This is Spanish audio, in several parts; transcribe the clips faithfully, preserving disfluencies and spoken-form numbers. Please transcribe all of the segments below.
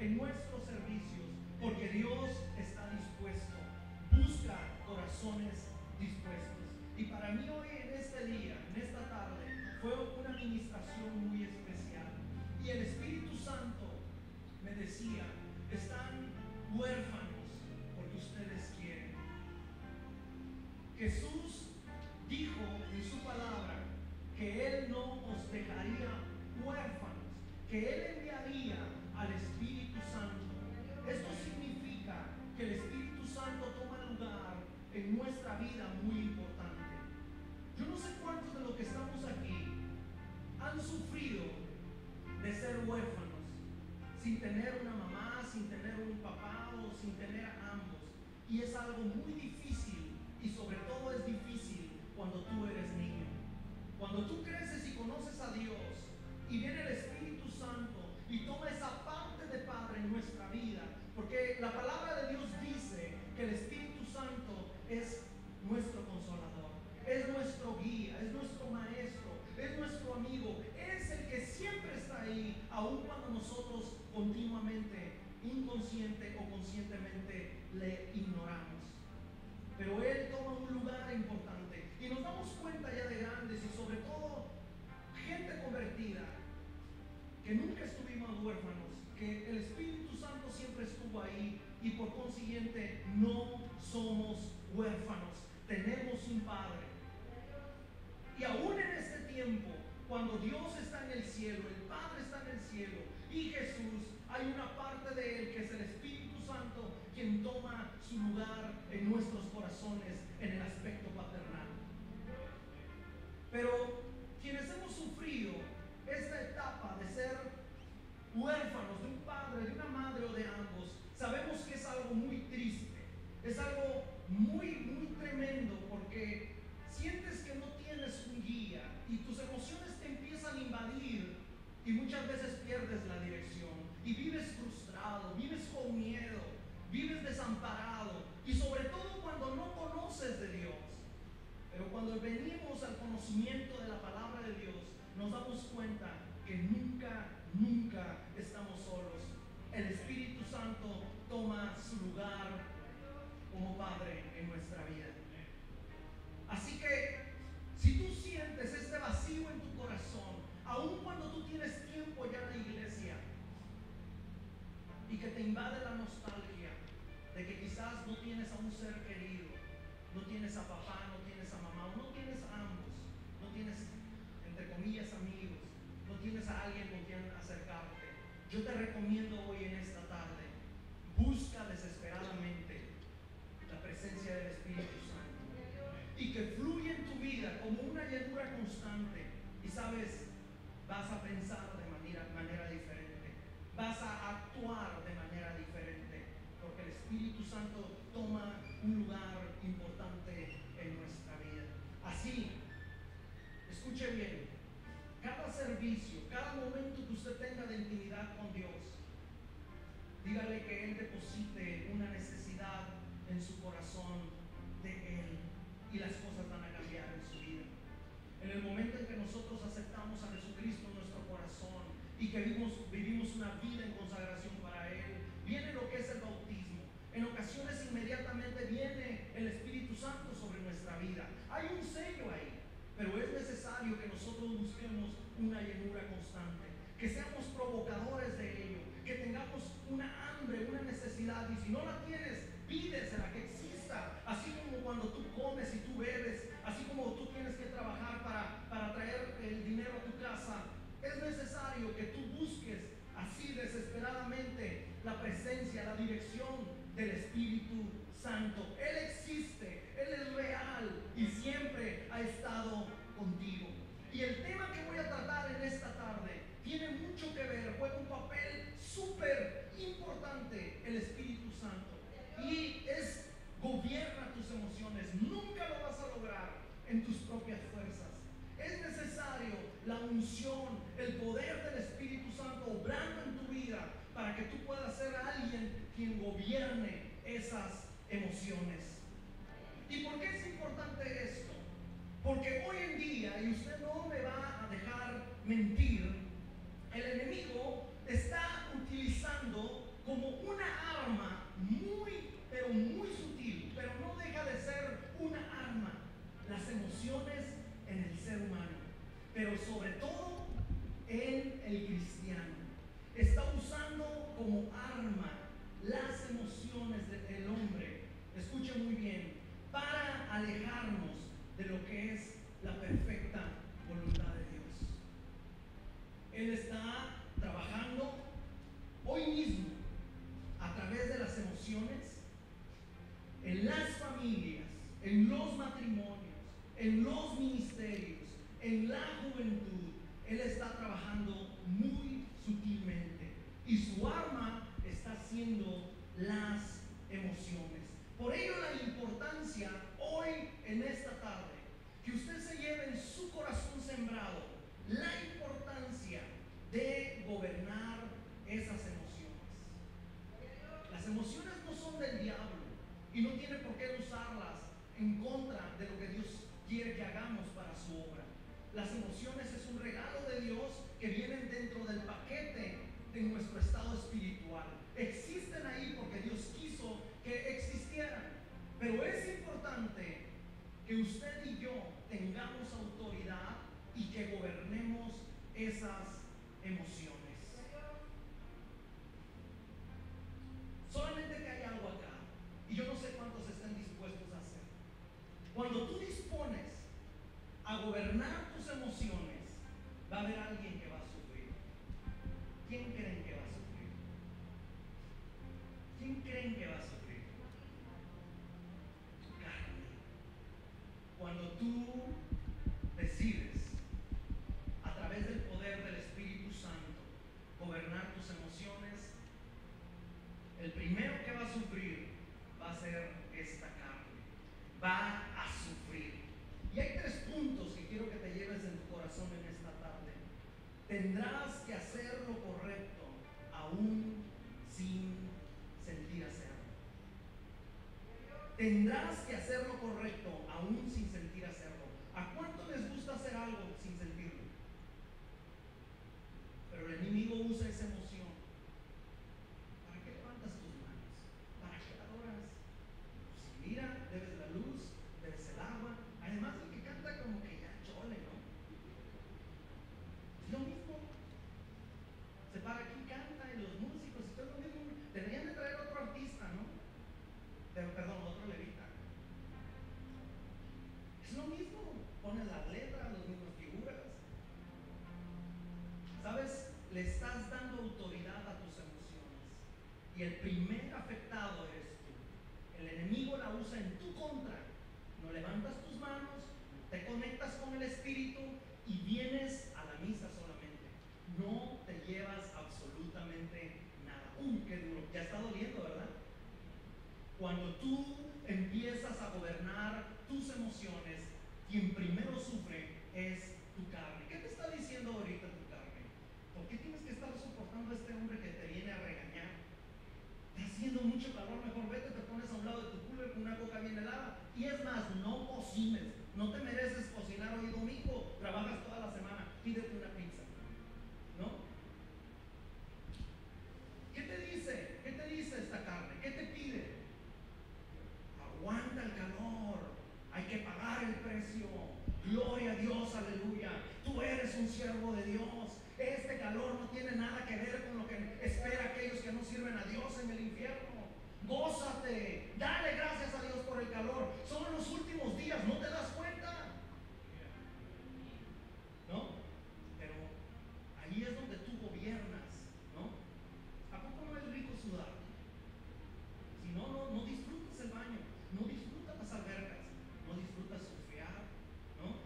en nuestros servicios, porque Dios está dispuesto, busca corazones dispuestos. Y para mí hoy, en este día, en esta tarde, fue una administración muy especial. Y el Espíritu Santo me decía: están huérfanos porque ustedes quieren. Jesús dijo en su palabra que Él no os dejaría huérfanos, que Él enviaría al Espíritu Santo. Esto significa que el Espíritu Santo toma lugar en nuestra vida muy importante. Yo no sé cuántos de los que estamos aquí han sufrido de ser huérfanos, sin tener una mamá, sin tener un papá o sin tener a ambos. Y es algo muy difícil, y sobre todo es difícil cuando tú eres niño. Cuando tú creces y conoces a Dios y viene el Espíritu Santo y toma esa parte de Padre en nuestra vida, porque la palabra de Dios dice que el Espíritu Santo es nuestro consolador, es nuestro guía, es nuestro maestro, es nuestro amigo, es el que siempre está ahí, aun cuando nosotros continuamente, inconsciente o conscientemente, le ignoramos. Pero Él toma un lugar importante y nos damos cuenta ya de grandes, y sobre todo gente convertida, que nunca estuvimos huérfanos, que el Espíritu Santo siempre estuvo ahí, y por consiguiente no somos huérfanos, tenemos un Padre. Y aún en este tiempo, cuando Dios está en el cielo, el Padre está en el cielo y Jesús, hay una parte de Él que es el Espíritu Santo, quien toma su lugar en nuestros corazones en el aspecto paternal. Pero quienes hemos sufrido esta etapa de ser huérfanos de un padre, de una madre o de ambos, sabemos que es algo muy triste, es algo muy, muy tremendo, porque sientes que no tienes un guía y tus emociones te empiezan a invadir y muchas veces pierdes la dirección y vives frustrado, vives con miedo, vives desamparado, y sobre todo cuando no conoces de Dios. Pero cuando venimos al conocimiento de la palabra de Dios, nos damos cuenta que nunca, nunca estamos solos. El Espíritu Santo toma su lugar como Padre en nuestra vida. Así que si tú sientes este vacío en tu corazón, aun cuando tú tienes tiempo ya en la iglesia, y que te invade la nostalgia de que quizás no tienes a un ser querido, no tienes a papá, no tienes a mamá, o no tienes a ambos, no tienes, entre comillas, amigos, no tienes a alguien con quien acercarte, yo te recomiendo hoy en esta tarde: busca desesperadamente la presencia del Espíritu Santo y que fluya en tu vida como una llenura constante. Y sabes, vas a pensar de manera, manera diferente, vas a actuar de manera diferente, porque el Espíritu Santo toma un lugar importante en nuestra vida. Así, escuche bien, cada servicio, cada momento que usted tenga de intimidad con Dios, dígale que Él deposite una necesidad en su corazón de Él, y las cosas van a cambiar en su vida. En el momento en que nosotros aceptamos a Jesucristo en nuestro corazón y que vivimos, vivimos una vida en consagración para Él, viene lo que es el bautismo. En ocasiones inmediatamente viene el Espíritu Santo sobre nuestra vida. Hay un sello ahí, pero es necesario que nosotros busquemos una llenura constante, que seamos provocadores de ello, que tengamos una hambre, una necesidad, y si no la tienes, pídesela, que exista. Así como cuando tú comes y tú bebes, así como tú tienes que trabajar para, para traer el dinero a tu casa, es necesario que tú busques así desesperadamente la presencia, la dirección del Espíritu Santo. Él existe, Él es real y siempre ha estado contigo. Y el tema que voy a tratar en esta tarde tiene mucho que ver, juega un papel súper importante el Espíritu Santo, y es: gobierna tus emociones. Nunca lo vas a lograr en tus propias fuerzas. Es necesario la unción, el poder del Espíritu Santo obrando en tu vida para que tú puedas ser alguien quien gobierne esas emociones. ¿Y por qué es importante esto? Porque hoy en día, y usted no me va a dejar mentir, el enemigo está utilizando ser humano, pero sobre todo en el cristiano. Está usando como arma las emociones del hombre, escuche muy bien, para alejarnos de lo que es la perfecta voluntad de Dios. Él está trabajando hoy mismo a través de las emociones en las familias, en los matrimonios, en los ministerios, en la juventud. Él está trabajando muy sutilmente y su arma está siendo las emociones. Por ello la importancia hoy en esta tarde que usted se lleve en su corazón sembrado la importancia de gobernar esas emociones. Las emociones no son del diablo y no tiene por qué usarlas en contra de lo que Dios quiere que hagamos para su obra. Las emociones es un regalo de Dios que vienen dentro del paquete de nuestro estado espiritual. Existen ahí porque Dios quiso que existieran, pero es importante que usted y yo tengamos autoridad y que gobernemos esas emociones. Solamente que hay algo acá, y yo no sé cuántos estén dispuestos a hacer. Cuando tú dispones a gobernar tus emociones, va a haber alguien que va a sufrir. ¿Quién creen que va a sufrir? ¿Quién creen que va a sufrir? Tu carne. Cuando tú decides, a través del poder del Espíritu Santo, gobernar tus emociones, el primero que va a sufrir va a ser esta carne. Va a sufrir. Y hay tres puntos que quiero que te lleves en tu corazón en esta tarde. Tendrás que hacer lo correcto aún sin sentir hacerlo. Tendrás que hacer lo correcto aún sin sentir hacerlo. ¿A cuánto les gusta hacer algo sin sentirlo? Pero el enemigo usa esa emoción. ¿Para qué levantas tus manos? ¿Para qué adoras? Si mira, debes la luz, debes el agua. Además, el que canta como que ya chole, ¿no? Es lo mismo. Se para aquí, canta, y los músicos, y todo lo mismo. Deberían de traer otro artista, ¿no? Pero, perdón, otro levita. Es lo mismo. Ponen las letras, las mismas figuras. ¿Sabes? Le estás dando autoridad a tus emociones. Y el primer afectado eres tú. El enemigo la usa en tu contra. No levantas tus manos, te conectas con el Espíritu y vienes a la misa solamente. No te llevas absolutamente nada. ¡Uh, qué duro! Ya está doliendo, ¿verdad? Cuando tú empiezas a gobernar tus emociones, quien primero sufre es tu carne. ¿Qué te está diciendo ahorita tu carne? ¿Por qué tienes que estar soportando a este hombre que te viene a regañar? Está haciendo mucho calor, mejor vete, te pones a un lado de tu cooler con una coca bien helada. Y es más, no cocines, no te mereces cocinar hoy domingo, trabajas toda la semana, pídete una pizza, ¿no? ¿Qué te dice? ¿Qué te dice esta carne? ¿Qué te pide? Aguanta el calor, hay que pagar el precio. Gloria a Dios, aleluya. Tú eres un siervo de Dios. Este calor no tiene nada que ver con lo que espera aquellos que no sirven a Dios en el infierno. Gózate, dale gracias a Dios por el calor. Son los últimos días, ¿no te das cuenta? ¿No? Pero ahí es donde tú gobiernas, ¿no? ¿A poco no es rico sudar? Si no, no, no disfrutas el baño, no disfrutas las albercas, no disfrutas surfear, ¿no?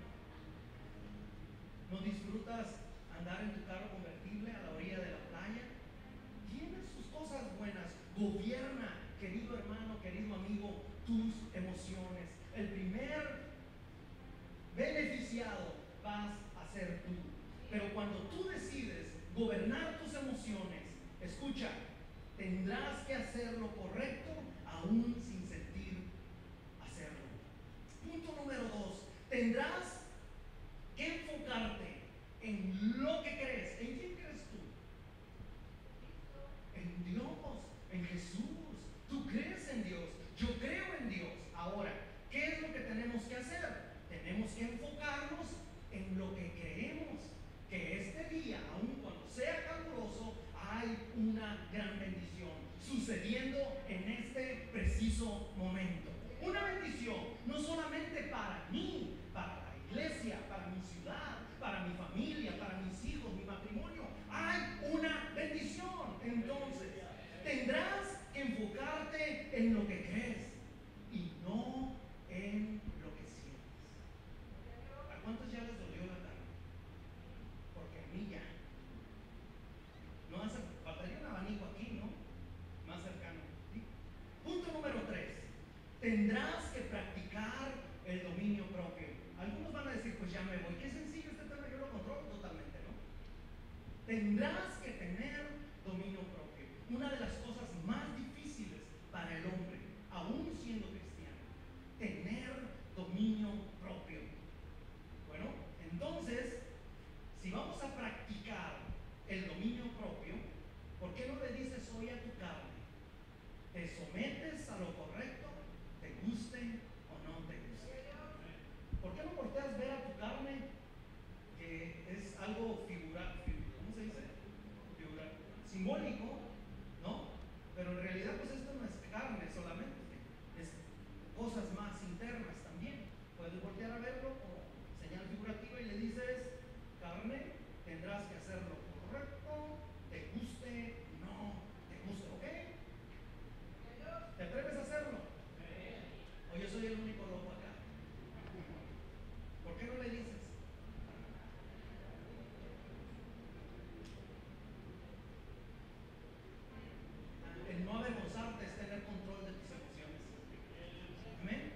No disfrutas andar en tu carro convertible a la orilla de la playa. Tiene sus cosas buenas. Gobierna, querido hermano, querido amigo, tus emociones. El primer beneficiado vas a ser tú. Pero cuando tú decides gobernar tus emociones, escucha, tendrás que hacer lo correcto aún sin sentir hacerlo. Punto número dos, tendrás que enfocarte en lo que crees. ¿En quién crees tú? En Dios, en Jesús. Tú crees en Dios, yo creo en Dios. Ahora, ¿qué es lo que tenemos que hacer? Tenemos que enfocarnos en me voy. Qué sencillo este tema, yo lo controlo totalmente, ¿no? Tendrás que tener dominio propio. Una de las cosas más difíciles para el hombre, aún siendo cristiano, tener dominio propio. Bueno, entonces, si vamos a practicar el dominio propio, ¿por qué no le dices hoy a tu carne? ¿Te sometes a lo correcto? ¿Te guste o no te guste? ¿Por qué no volteas ver a tu carne, que es algo figura, ¿cómo se dice? Figura, simbólico, ¿no? Pero en realidad pues esto no es carne solamente, es cosas más internas también. Puedes voltear a verlo como señal figurativa y le dices, carne, tendrás que hacer lo correcto, te guste, no te guste, ¿ok? ¿Te atreves a hacerlo? ¿O yo soy el único loco acá? ¿Por qué no le dices? El no avergonzarte es tener control de tus emociones. Amén.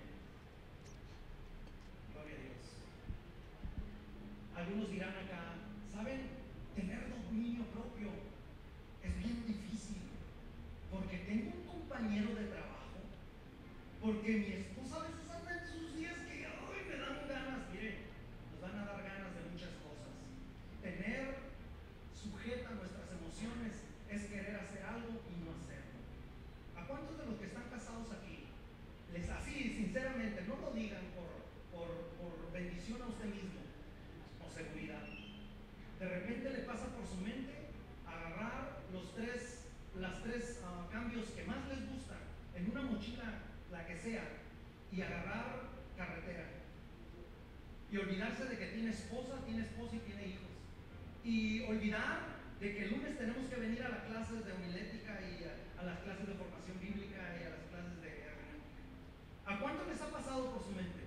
Gloria a Dios. Algunos dirán acá, ¿saben? Tener dominio propio es bien difícil, porque tengo un compañero de trabajo, porque mi esposa a veces anda en sus días que ay, me dan ganas, mire, nos van a dar ganas de muchas cosas. Tener sujeta nuestras emociones es querer hacer algo y no hacerlo. ¿A cuántos de los que están casados aquí, les así, sinceramente, no lo digan por, por, por bendición a usted mismo o seguridad, de repente le pasa por su mente agarrar los tres, las tres uh, cambios que más les gustan en una mochila, la que sea, y agarrar carretera y olvidarse de que tiene esposa, tiene esposa y tiene hijos, y olvidar de que el lunes tenemos que venir a las clases de homilética y a, a las clases de formación bíblica y a las clases de hermenéutica? ¿A cuánto les ha pasado por su mente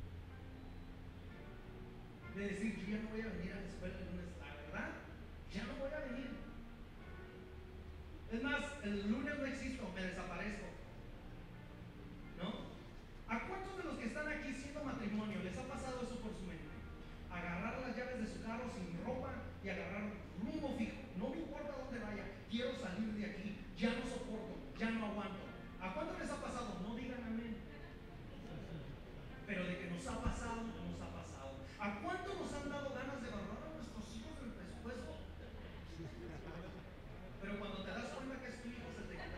de decir, yo ya no voy a venir a la escuela el lunes, la verdad, ya no voy a venir? Es más, el lunes no existo, me desaparezco, ¿no? ¿A cuántos de los que están aquí siendo matrimonio les ha pasado eso por su mente? Agarrar las llaves de su carro sin ropa y agarrar rumbo fijo, no me importa dónde vaya, quiero salir de aquí, ya no soporto, ya no aguanto. ¿A cuántos les ha pasado? No digan amén. Pero de que nos ha pasado, nos ha pasado. ¿A cuántos nos han dado ganas de barrar a nuestros hijos del presupuesto? Pero cuando te das cuenta que es tu hijo, se te quita.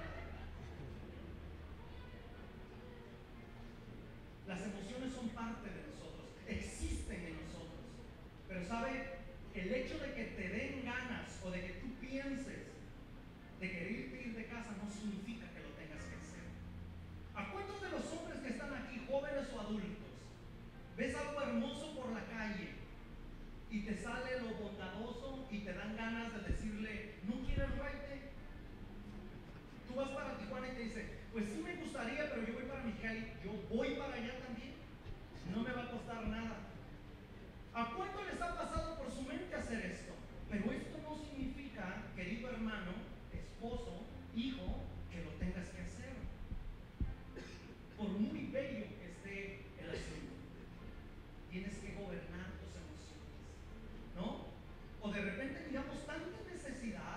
Las emociones son parte de nosotros, existen en nosotros. Pero ¿sabe? El hecho de que te den ganas o de que tú pienses de quererte ir de casa no significa que lo tengas que hacer. ¿A cuántos de los hombres que están aquí, jóvenes o adultos, ves algo hermoso por la calle y te sale lo bondadoso y te dan ganas de decirle, ¿no quieres raite? Tú vas para Tijuana y te dice, pues sí me gustaría, pero yo voy para Mexicali, yo voy para allá también, no me va a costar nada. ¿A cuánto les ha pasado por su mente hacer esto? Pero esto no significa, querido hermano, esposo, hijo, que lo tengas que hacer, por muy bello que esté el asunto. Tienes que gobernar tus emociones, ¿no? O de repente miramos tanta necesidad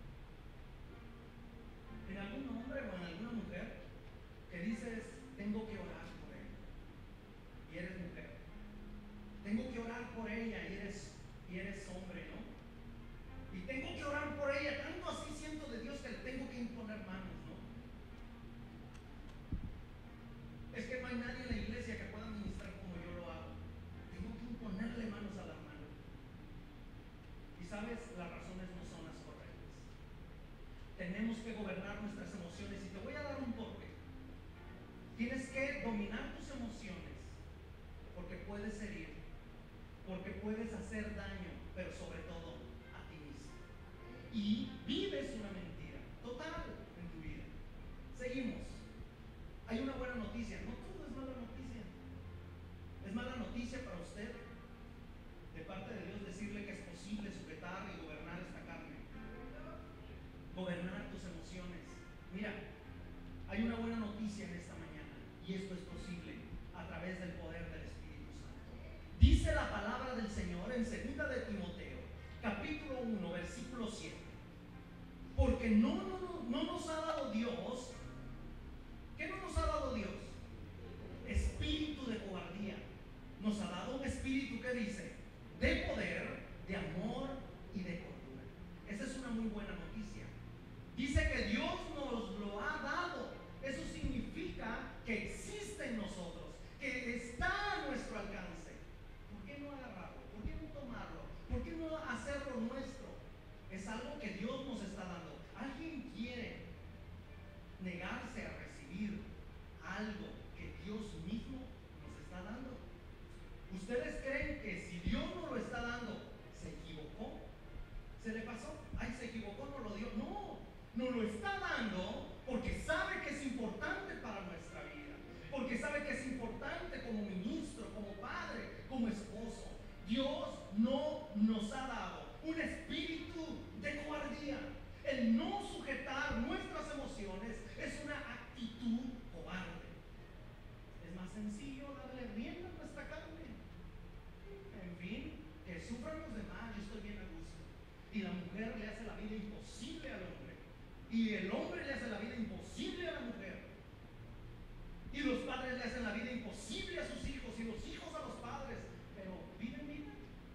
en algún hombre o en alguna mujer que dices, tengo que orar por él, y eres mujer. Tengo que orar por ella y eres, y eres hombre, ¿no? Y tengo que orar por ella, tanto así siento de Dios que le tengo que imponer manos, ¿no? Es que no hay nadie en la iglesia que pueda ministrar como yo lo hago. Tengo que imponerle manos a la hermana. Y sabes, las razones no son las correctas. Tenemos que gobernar nuestras emociones y te voy a dar un porqué. Tienes que dominar tus emociones porque puedes herir, porque puedes hacer daño, pero sobre todo a ti mismo. Y vives una mentira total en tu vida. Seguimos. Hay una buena noticia. No todo es mala noticia. Es mala noticia para usted, de parte de Dios, decirle que es posible sujetar y gobernar esta carne, gobernar tus emociones. Mira, hay una buena noticia en esta mañana, y esto es posible a través del poder del Espíritu Santo. Dice la palabra del en segunda de Timoteo, capítulo uno, versículo siete. Porque no, no, no, no nos ha dado Dios. ¿Qué no nos ha dado Dios? Espíritu de cobardía. Nos ha dado un espíritu que dice de poder, de amor y de cordura. Esa es una muy buena noticia. Dice que Dios nos lo ha dado. Eso significa que existe en nosotros, que está a nuestro alcance. ¿Por qué no agarrarlo? ¿Por qué no tomarlo? ¿Por qué no hacerlo nuestro? Es algo que Dios nos está dando. ¿Alguien quiere negarse a recibir algo que Dios mismo nos está dando? ¿Ustedes creen que si Dios nos lo está dando, se equivocó? ¿Se le pasó? Ay, se equivocó, no lo dio. No, nos lo está dando porque sabe que es importante para nuestra vida, porque sabe que es importante como ministro, como padre, como esposo. Dios no nos ha dado un espíritu de cobardía. El no sujetar nuestras emociones es una actitud cobarde. Es más sencillo darle rienda a nuestra carne. En fin, que sufran los demás, yo estoy bien a gusto. Y la mujer le hace la vida imposible al hombre. Y el hombre le hace la vida imposible a la mujer. Y los padres le hacen la vida imposible a sus hijos y los hijos a los padres. Pero viven vida.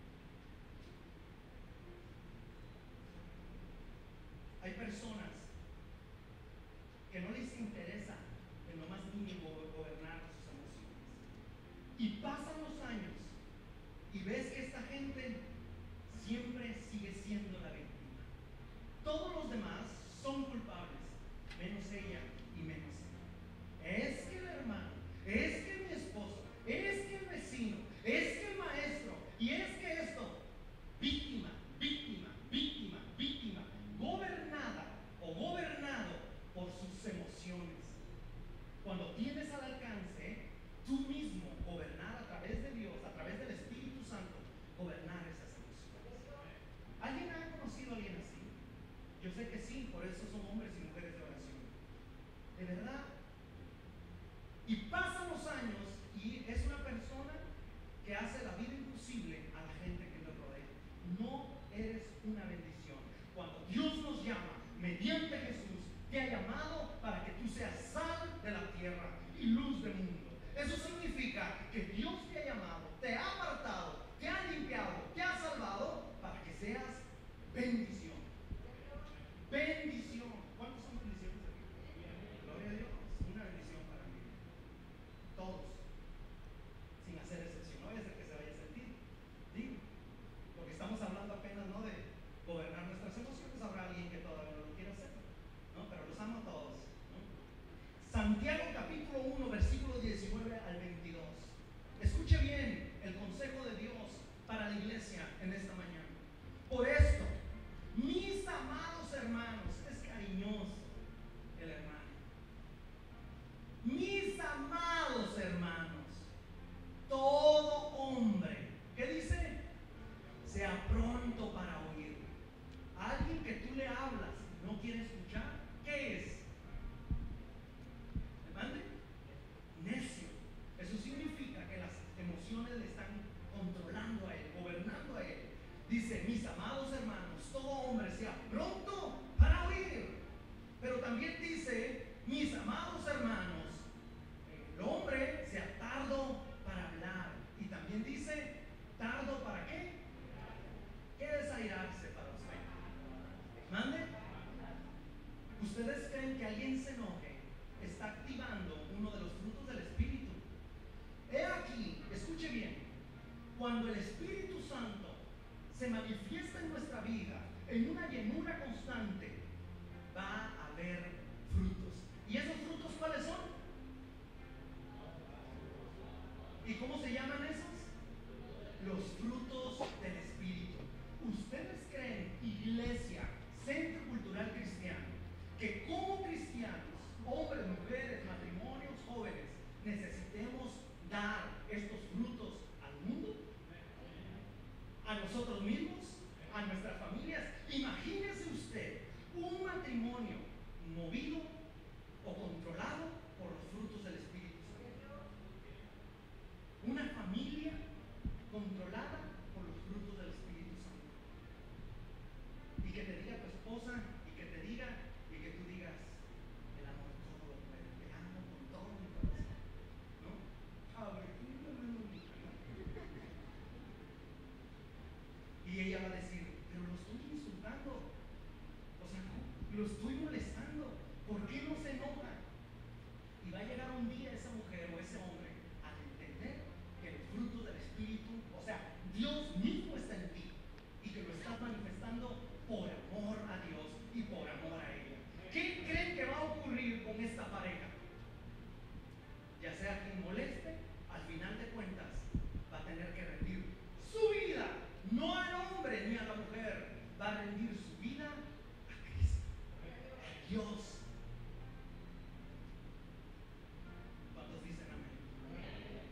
Hay personas que no les interesa en lo más mínimo gobernar sus emociones. Y pasan los años y ves que esta gente siempre sigue siendo la víctima. Todos los demás son culpables, menos ella y menos él. Es que el hermano, es que mi esposo, es que el vecino, es que el maestro, y es que esto. Víctima, víctima, víctima, víctima, gobernada o gobernado por sus emociones. Cuando tienes al alcance, tú mismo gobernar a través de Dios, a través del Espíritu Santo, gobernar esas emociones. ¿Alguien ha conocido a alguien así? Yo sé que sí, por eso son hombres y mujeres de oración. De verdad. Y pasan los años y es una persona que hace la vida imposible a la gente que le rodea. No eres una bendición. Cuando Dios nos llama, mediante Jesús, te ha llamado para que tú seas sal de la tierra y luz del mundo. Eso significa que Dios te ha llamado, te ha apartado, te ha limpiado, te ha salvado para que seas bendición. Bendición. ¿Cuántos son bendiciones aquí? Gloria a Dios. Una bendición para mí. Todos. Sin hacer excepción. No vaya a ser que se vaya a sentir. Digo. Porque estamos hablando apenas, ¿no?, de gobernar nuestras emociones. Habrá alguien que todavía no lo quiere hacer, ¿no? Pero los amo a todos, ¿no? Santiago capítulo uno, versículo diecinueve al veintidós. Escuche bien el consejo de Dios para la iglesia en esta mañana. Por esto, mis amados hermanos, es cariñoso el hermano. Mis amados hermanos, todo hombre, ¿qué dice? Sea pronto para oír. Alguien que tú le hablas no quiere escuchar, ¿qué es? ¿Me mande? Necio. Eso significa que las emociones le están controlando a él, gobernando a él. Dice, mis amados hermanos, todo hombre sea pronto para oír. Pero también dice, mis amados hermanos, el hombre sea tardo para hablar. Y también dice, tardo para qué? ¿Qué es airarse para usted? ¿Mande? ¿Ustedes creen que alguien se enoje está activando uno de los frutos del Espíritu? He aquí, escuche bien, cuando el Espíritu Santo se manifiesta en nuestra vida en una llenura constante, va a haber frutos. ¿Y esos frutos cuáles son? ¿Y cómo se llaman esos? Los frutos del Espíritu. ¿Ustedes creen, iglesia, Centro Cultural Cristiano, que como cristianos, hombres, mujeres, matrimonios, jóvenes, necesitemos dar estos frutos al mundo? ¿A nosotros mismos? ¿A nuestras familias? Imagínese usted un matrimonio movido o controlado por los frutos del Espíritu Santo. Una familia controlada por los frutos del Y ella va a decir, pero lo estoy insultando, o sea, lo estoy molestando, ¿por qué no se enoja? Y va a llegar un día esa mujer o ese hombre a entender que el fruto del Espíritu, o sea, Dios mismo está en ti y que lo estás manifestando por amor a Dios y por amor a ella. ¿Qué creen que va a ocurrir con esta pareja? Ya sea quien moleste, al final de cuentas va a tener que rendir su vida, no al hombre ni a la mujer, va a rendir su vida a Cristo, a Dios. ¿Cuántos dicen amén?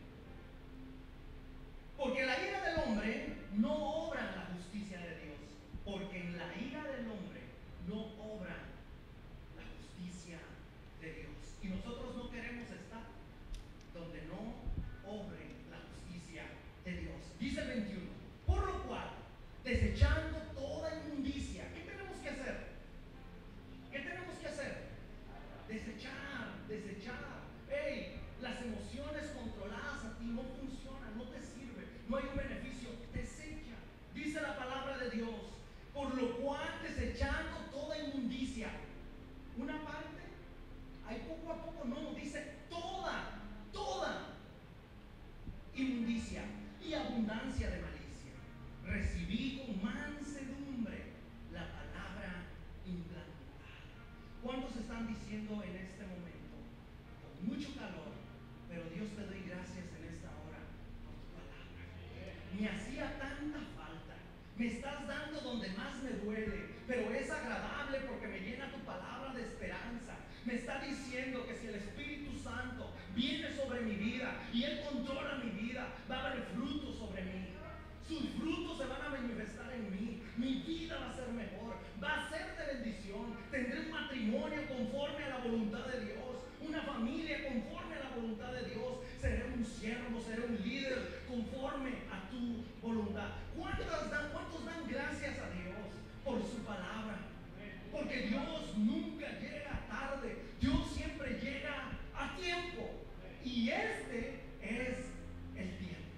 Porque la ira del hombre no obra en la justicia de Dios, porque en la ira del hombre no obra la justicia de Dios. Y nosotros no queremos estar donde no obre la justicia de Dios. Dice el veintiuno, por lo cual, desechando toda inmundicia, ¿qué tenemos que hacer? ¿Qué tenemos que hacer? Desechar, desechar. Hey, las emociones controladas a ti no funcionan, no te sirve, no hay un beneficio, desecha. Dice la palabra de Dios, por lo cual desechando toda inmundicia. Una parte, hay poco a poco, no, dice toda, toda inmundicia y abundancia de malicia. Recibí con mansedumbre la palabra implantada. ¿Cuántos están diciendo en este momento, con mucho calor, pero Dios, te doy gracias en esta hora por tu palabra? Me hacía tanta falta, me estás dando donde más me duele, pero es agradable porque me llena tu palabra de esperanza. Me está diciendo que si el Espíritu Santo viene sobre mi vida y Él controla mi vida, va a haber frutos sobre mí. Sus frutos se van a manifestar en mí. Mi vida va a ser mejor, va a ser de bendición. Tendré un matrimonio conforme a la voluntad de Dios, una familia conforme a la voluntad de Dios. Seré un siervo, seré un líder conforme a tu voluntad. ¿Cuántos dan, cuántos dan gracias a Dios por su palabra? Porque Dios nunca llega tarde, Dios siempre llega a tiempo. Y este es el tiempo.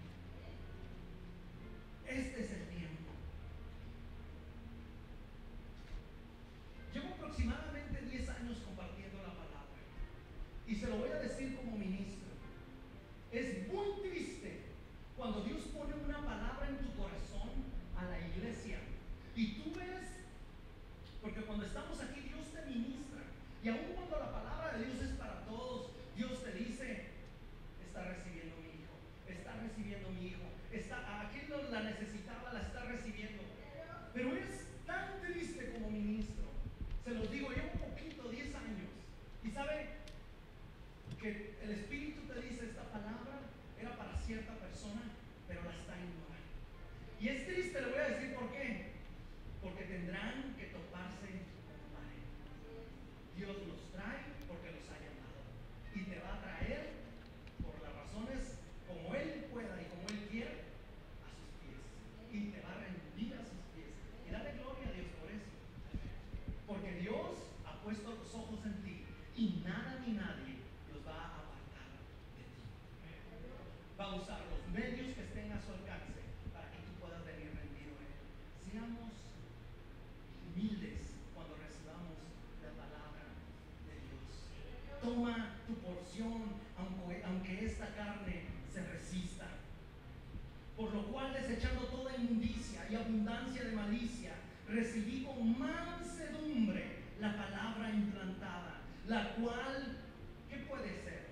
Este es el tiempo. Llevo aproximadamente diez años compartiendo la palabra. Y se lo voy a decir como ministro. Es muy triste cuando Dios pone una palabra en tu corazón a la iglesia y tú ves, porque cuando estamos aquí Dios te ministra, y aun cuando la palabra de Dios es para todos, Dios te dice, está recibiendo mi hijo, está recibiendo mi hijo, está, aquí la necesitaba, la está recibiendo. Pero es tan triste como ministro, se los digo, llevo un poquito, diez años, y sabe que el Espíritu te dice, esta palabra era para cierta persona, pero la está ignorando. Y es triste, le voy a decir por qué. Porque tendrán que toparse con pared. Dios los trae porque los ha llamado. Y te va a traer por las razones como Él pueda y como Él quiera a sus pies. Y te va a rendir a sus pies. Y dale gloria a Dios por eso. Porque Dios ha puesto los ojos en ti y nada ni nadie los va a apartar de ti. Va a usar los medios que estén a su alcance para que tú puedas venir rendido a Él. Seamos humildes cuando recibamos la palabra de Dios. Toma tu porción, aunque, aunque esta carne se resista. Por lo cual, desechando toda inmundicia y abundancia de malicia, recibí con mansedumbre la palabra implantada, la cual, ¿qué puede ser?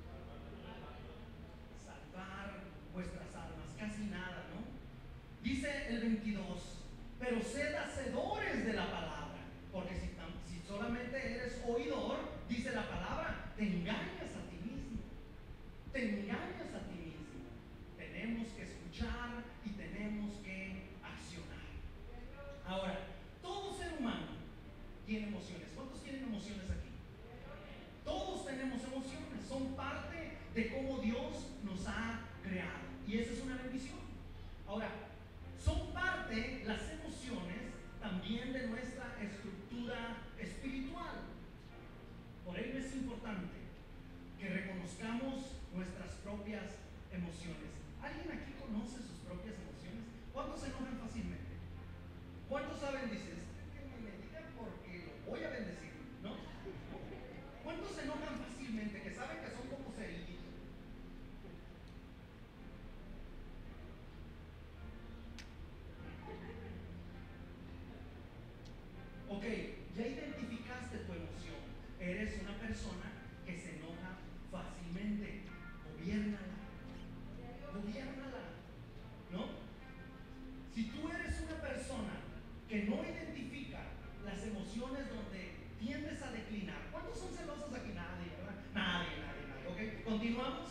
Salvar vuestras almas, casi nada, ¿no? Dice el veintidós, pero sed hacedores de la palabra, porque si, si solamente eres oidor, dice la palabra, te engañas a ti mismo, te engañas a ti mismo. Tenemos que escuchar y tenemos que accionar. Ahora, todo ser humano tiene emociones. ¿Cuántos tienen emociones aquí? Todos tenemos emociones, son parte de cómo Dios nos ha creado, y esa es una bendición. Ahora, son parte, las emociones, también de nuestra estructura espiritual. Por ello es importante que reconozcamos nuestras propias que no identifica las emociones donde tiendes a declinar. ¿Cuántos son celosos aquí? Nadie, ¿verdad? Nadie, nadie, nadie. ¿Ok? Continuamos.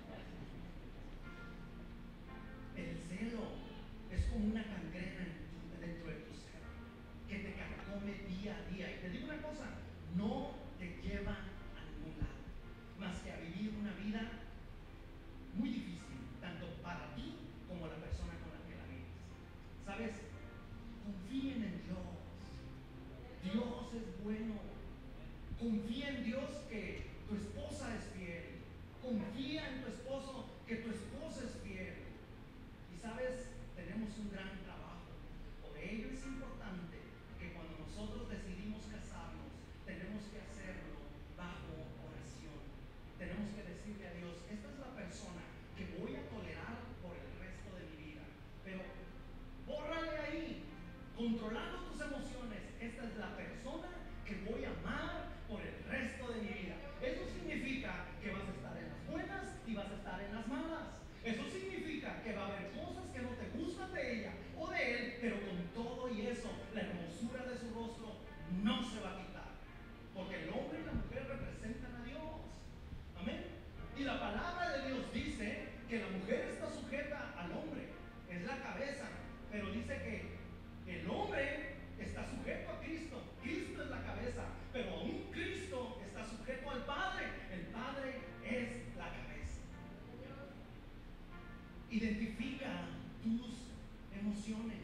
El celo es como una cangrena dentro de tu ser que te carcome día a día. Y te digo una cosa, no te lleva a ningún lado más que a vivir una vida muy difícil, tanto para ti como la persona con la que la vives. ¿Sabes? Confíen en Dios. Dios es bueno. Confía en Dios que tu esposa es fiel. Confía en tu esposo que tu esposa es fiel. Y sabes, tenemos un gran trabajo. Por ello es importante que cuando nosotros decidimos casarnos, tenemos que hacerlo bajo oración. Tenemos que decirle a Dios, esta es la persona que voy a tolerar por el resto de mi vida. Pero bórrale ahí, controlando tus emociones, esta es la persona que voy a amar por el resto de mi vida. Eso significa que vas a estar en las buenas y vas a estar en las malas. Eso significa que va a haber cosas que no te gustan de ella o de él, pero con todo y eso, la hermosura de su rostro no se va a quitar. Porque el hombre y la mujer representan a Dios. Amén. Y la palabra de Dios dice que la mujer está sujeta al hombre, es la cabeza, pero dice que el hombre está sujeto a Cristo. Cristo es la cabeza, pero aún Cristo está sujeto al Padre. El Padre es la cabeza. Identifica tus emociones.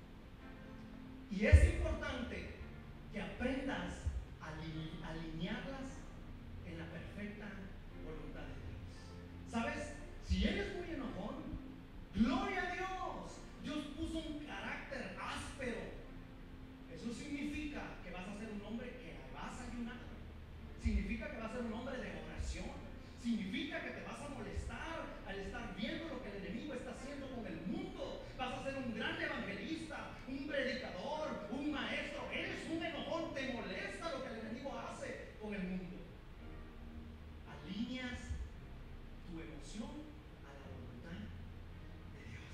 Y es importante que aprendas a alinearlas en la perfecta voluntad de Dios. ¿Sabes? Si eres muy enojón, gloria a Dios. Dios puso un carácter áspero. Eso significa que vas a ser un hombre que vas a ayunar. Significa que vas a ser un hombre de oración. Significa que te vas a molestar al estar viendo lo que el enemigo está haciendo con el mundo. Vas a ser un gran evangelista, un predicador, un maestro. Eres un enojón, te molesta lo que el enemigo hace con el mundo. Alineas tu emoción a la voluntad de Dios.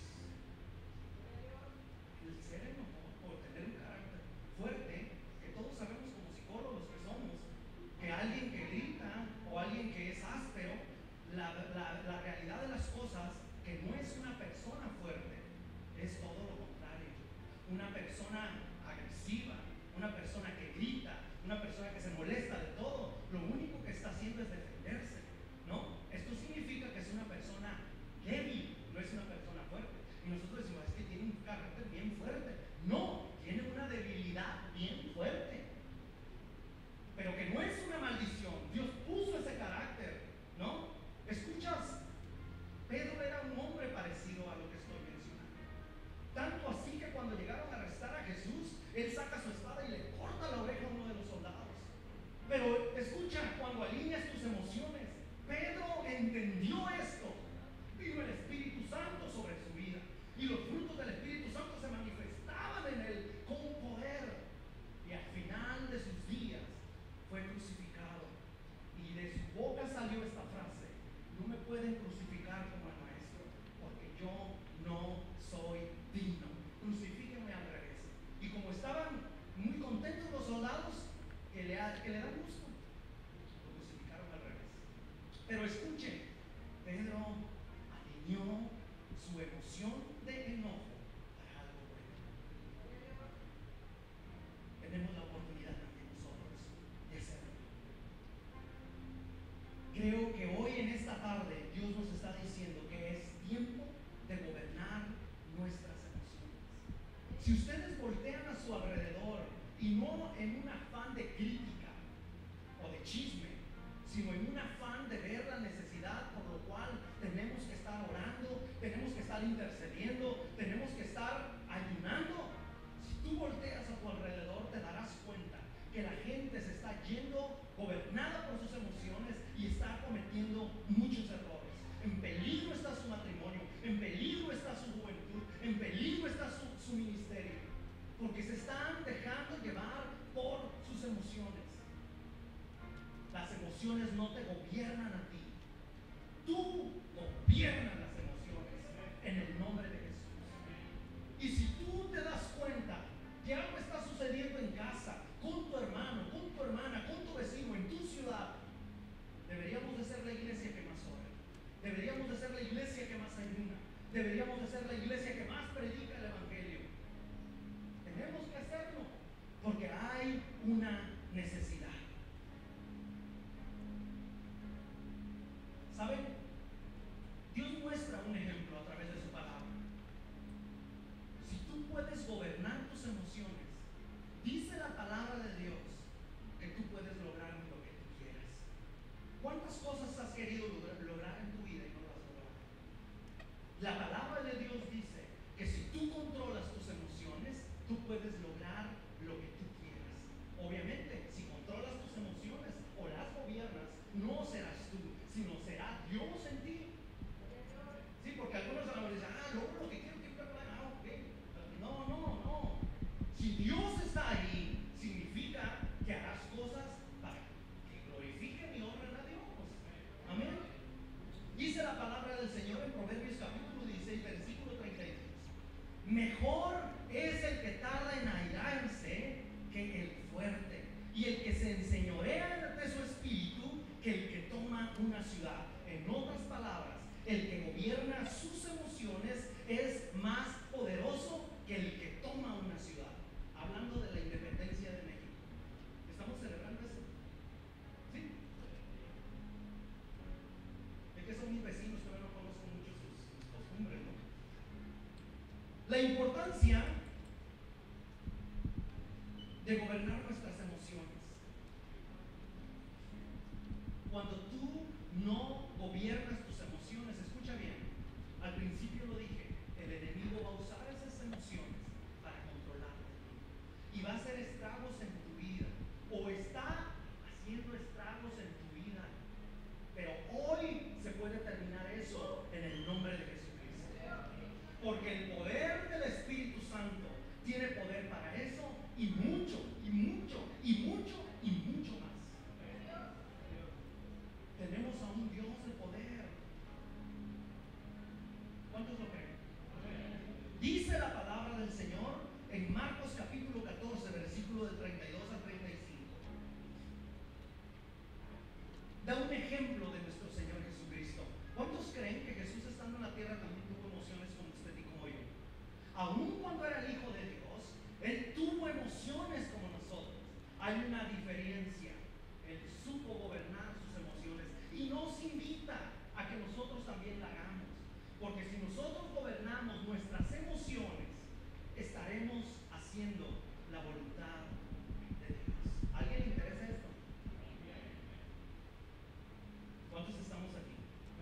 El ser enojón, por tener un carácter fuerte, que todos sabemos como psicólogos que somos, que alguien que grita o alguien que es áspero, la, la, la realidad de las cosas, que no es una persona fuerte, es todo lo contrario. Una persona agresiva, una persona que grita, una persona que se molesta de todo, lo único que está haciendo es defenderse, ¿no? Esto significa que es una persona débil, no es una persona fuerte. Y nosotros decimos, es que tiene un carácter bien fuerte. No, tiene una debilidad bien fuerte. Pero que no es una maldición. Dios puso ese carácter, ¿no? ¿Escuchas? Pedro era un hombre parecido a lo que estoy mencionando. Tanto así que cuando llegaron a arrestar a Jesús, él saca su espada y le corta la oreja a uno de los soldados. Pero escucha, cuando alineas tus emociones, Pedro entendió esto. Vino el Espíritu Santo sobre su vida. Y los frutos del Espíritu Santo se manifestaban en él con poder. Y al final de sus días fue crucificado. Y de su boca salió esta frase: no me pueden crucificar como al maestro, porque yo no soy digno. Crucifíquenme al revés. Y como estaban muy contentos los soldados, que le, que le dan gusto, lo crucificaron al revés. Pero escuchen, Pedro alineó su emoción de enojo para algo bueno. Tenemos la oportunidad también nosotros de hacerlo. Creo que hoy en esta tarde Dios nos está diciendo que es tiempo de gobernar nuestras emociones. Si ustedes voltean a su alrededor y no en un afán de crítica o de chisme, sino en un afán de ver la necesidad por lo cual tenemos que estar orando, tenemos que estar intercediendo, tenemos que estar ayunando. Si tú volteas a tu alrededor, te darás cuenta que la gente se está yendo gobernada por sus emociones y está cometiendo muchos errores. En peligro está su matrimonio, en peligro está su juventud, en peligro está su, su ministerio, porque se están dejando llevar por sus emociones. Las emociones no te gobiernan a ti. Tú gobiernas las emociones en el nombre de Jesús. Y si tú te das cuenta que algo una necesidad. ¿Saben? Dios muestra un ejemplo a través de su palabra. Si tú puedes gobernar tus emociones, dice la palabra de Dios que tú puedes lograr lo que tú quieras. ¿Cuántas cosas has querido lograr en tu vida y no las has logrado? La palabra de Dios dice que si tú controlas tus emociones, tú puedes lograr lo que tú quieras. Obviamente, si controlas tus emociones o las gobiernas, no serás tú, sino será Dios en ti. Sí, porque algunos a lo mejor dicen, ah, logro lo que quiero, que ah, ok. No, no, no. Si Dios está ahí, significa que harás cosas para que glorifiquen y honren a Dios. Amén. Dice la palabra del Señor en Proverbios capítulo dieciséis, versículo treinta y tres. Mejor es el que tarda en airarse que el fuerte, y el que se enseñorea de su espíritu que el que toma una ciudad. En otras palabras, el que gobierna sus emociones es más poderoso que el que toma una ciudad. Hablando de la independencia de México, ¿estamos celebrando eso? ¿Sí? Es que son mis vecinos, pero no conozco mucho sus, sus costumbres, ¿no? La importancia de gobernar nuestras emociones. Cuando tú no gobiernas tus emociones, escucha bien, al principio lo dije, el enemigo va a usar esas emociones para controlarte y va a hacer estragos en tu vida, o está haciendo estragos en tu vida, pero hoy se puede terminar eso en el nombre de Jesucristo, porque el poder del Espíritu Santo tiene poder para eso y mucho, y mucho, y mucho, y mucho más. Tenemos a un Dios de poder. ¿Cuántos lo creen? Dice la palabra del Señor en Marcos capítulo catorce, versículo del treinta y dos al treinta y cinco. Da un ejemplo de nuestro Señor Jesucristo. ¿Cuántos creen que Jesús, estando en la tierra, también tuvo emociones como usted y como yo? Aún cuando era el Hijo de Dios, Él tuvo emociones como nosotros. Hay una diferencia. Él supo gobernar sus emociones y nos invita a que nosotros también la hagamos, porque si nosotros gobernamos nuestras emociones, estaremos haciendo la voluntad de Dios. ¿A alguien le interesa esto? ¿Cuántos estamos aquí?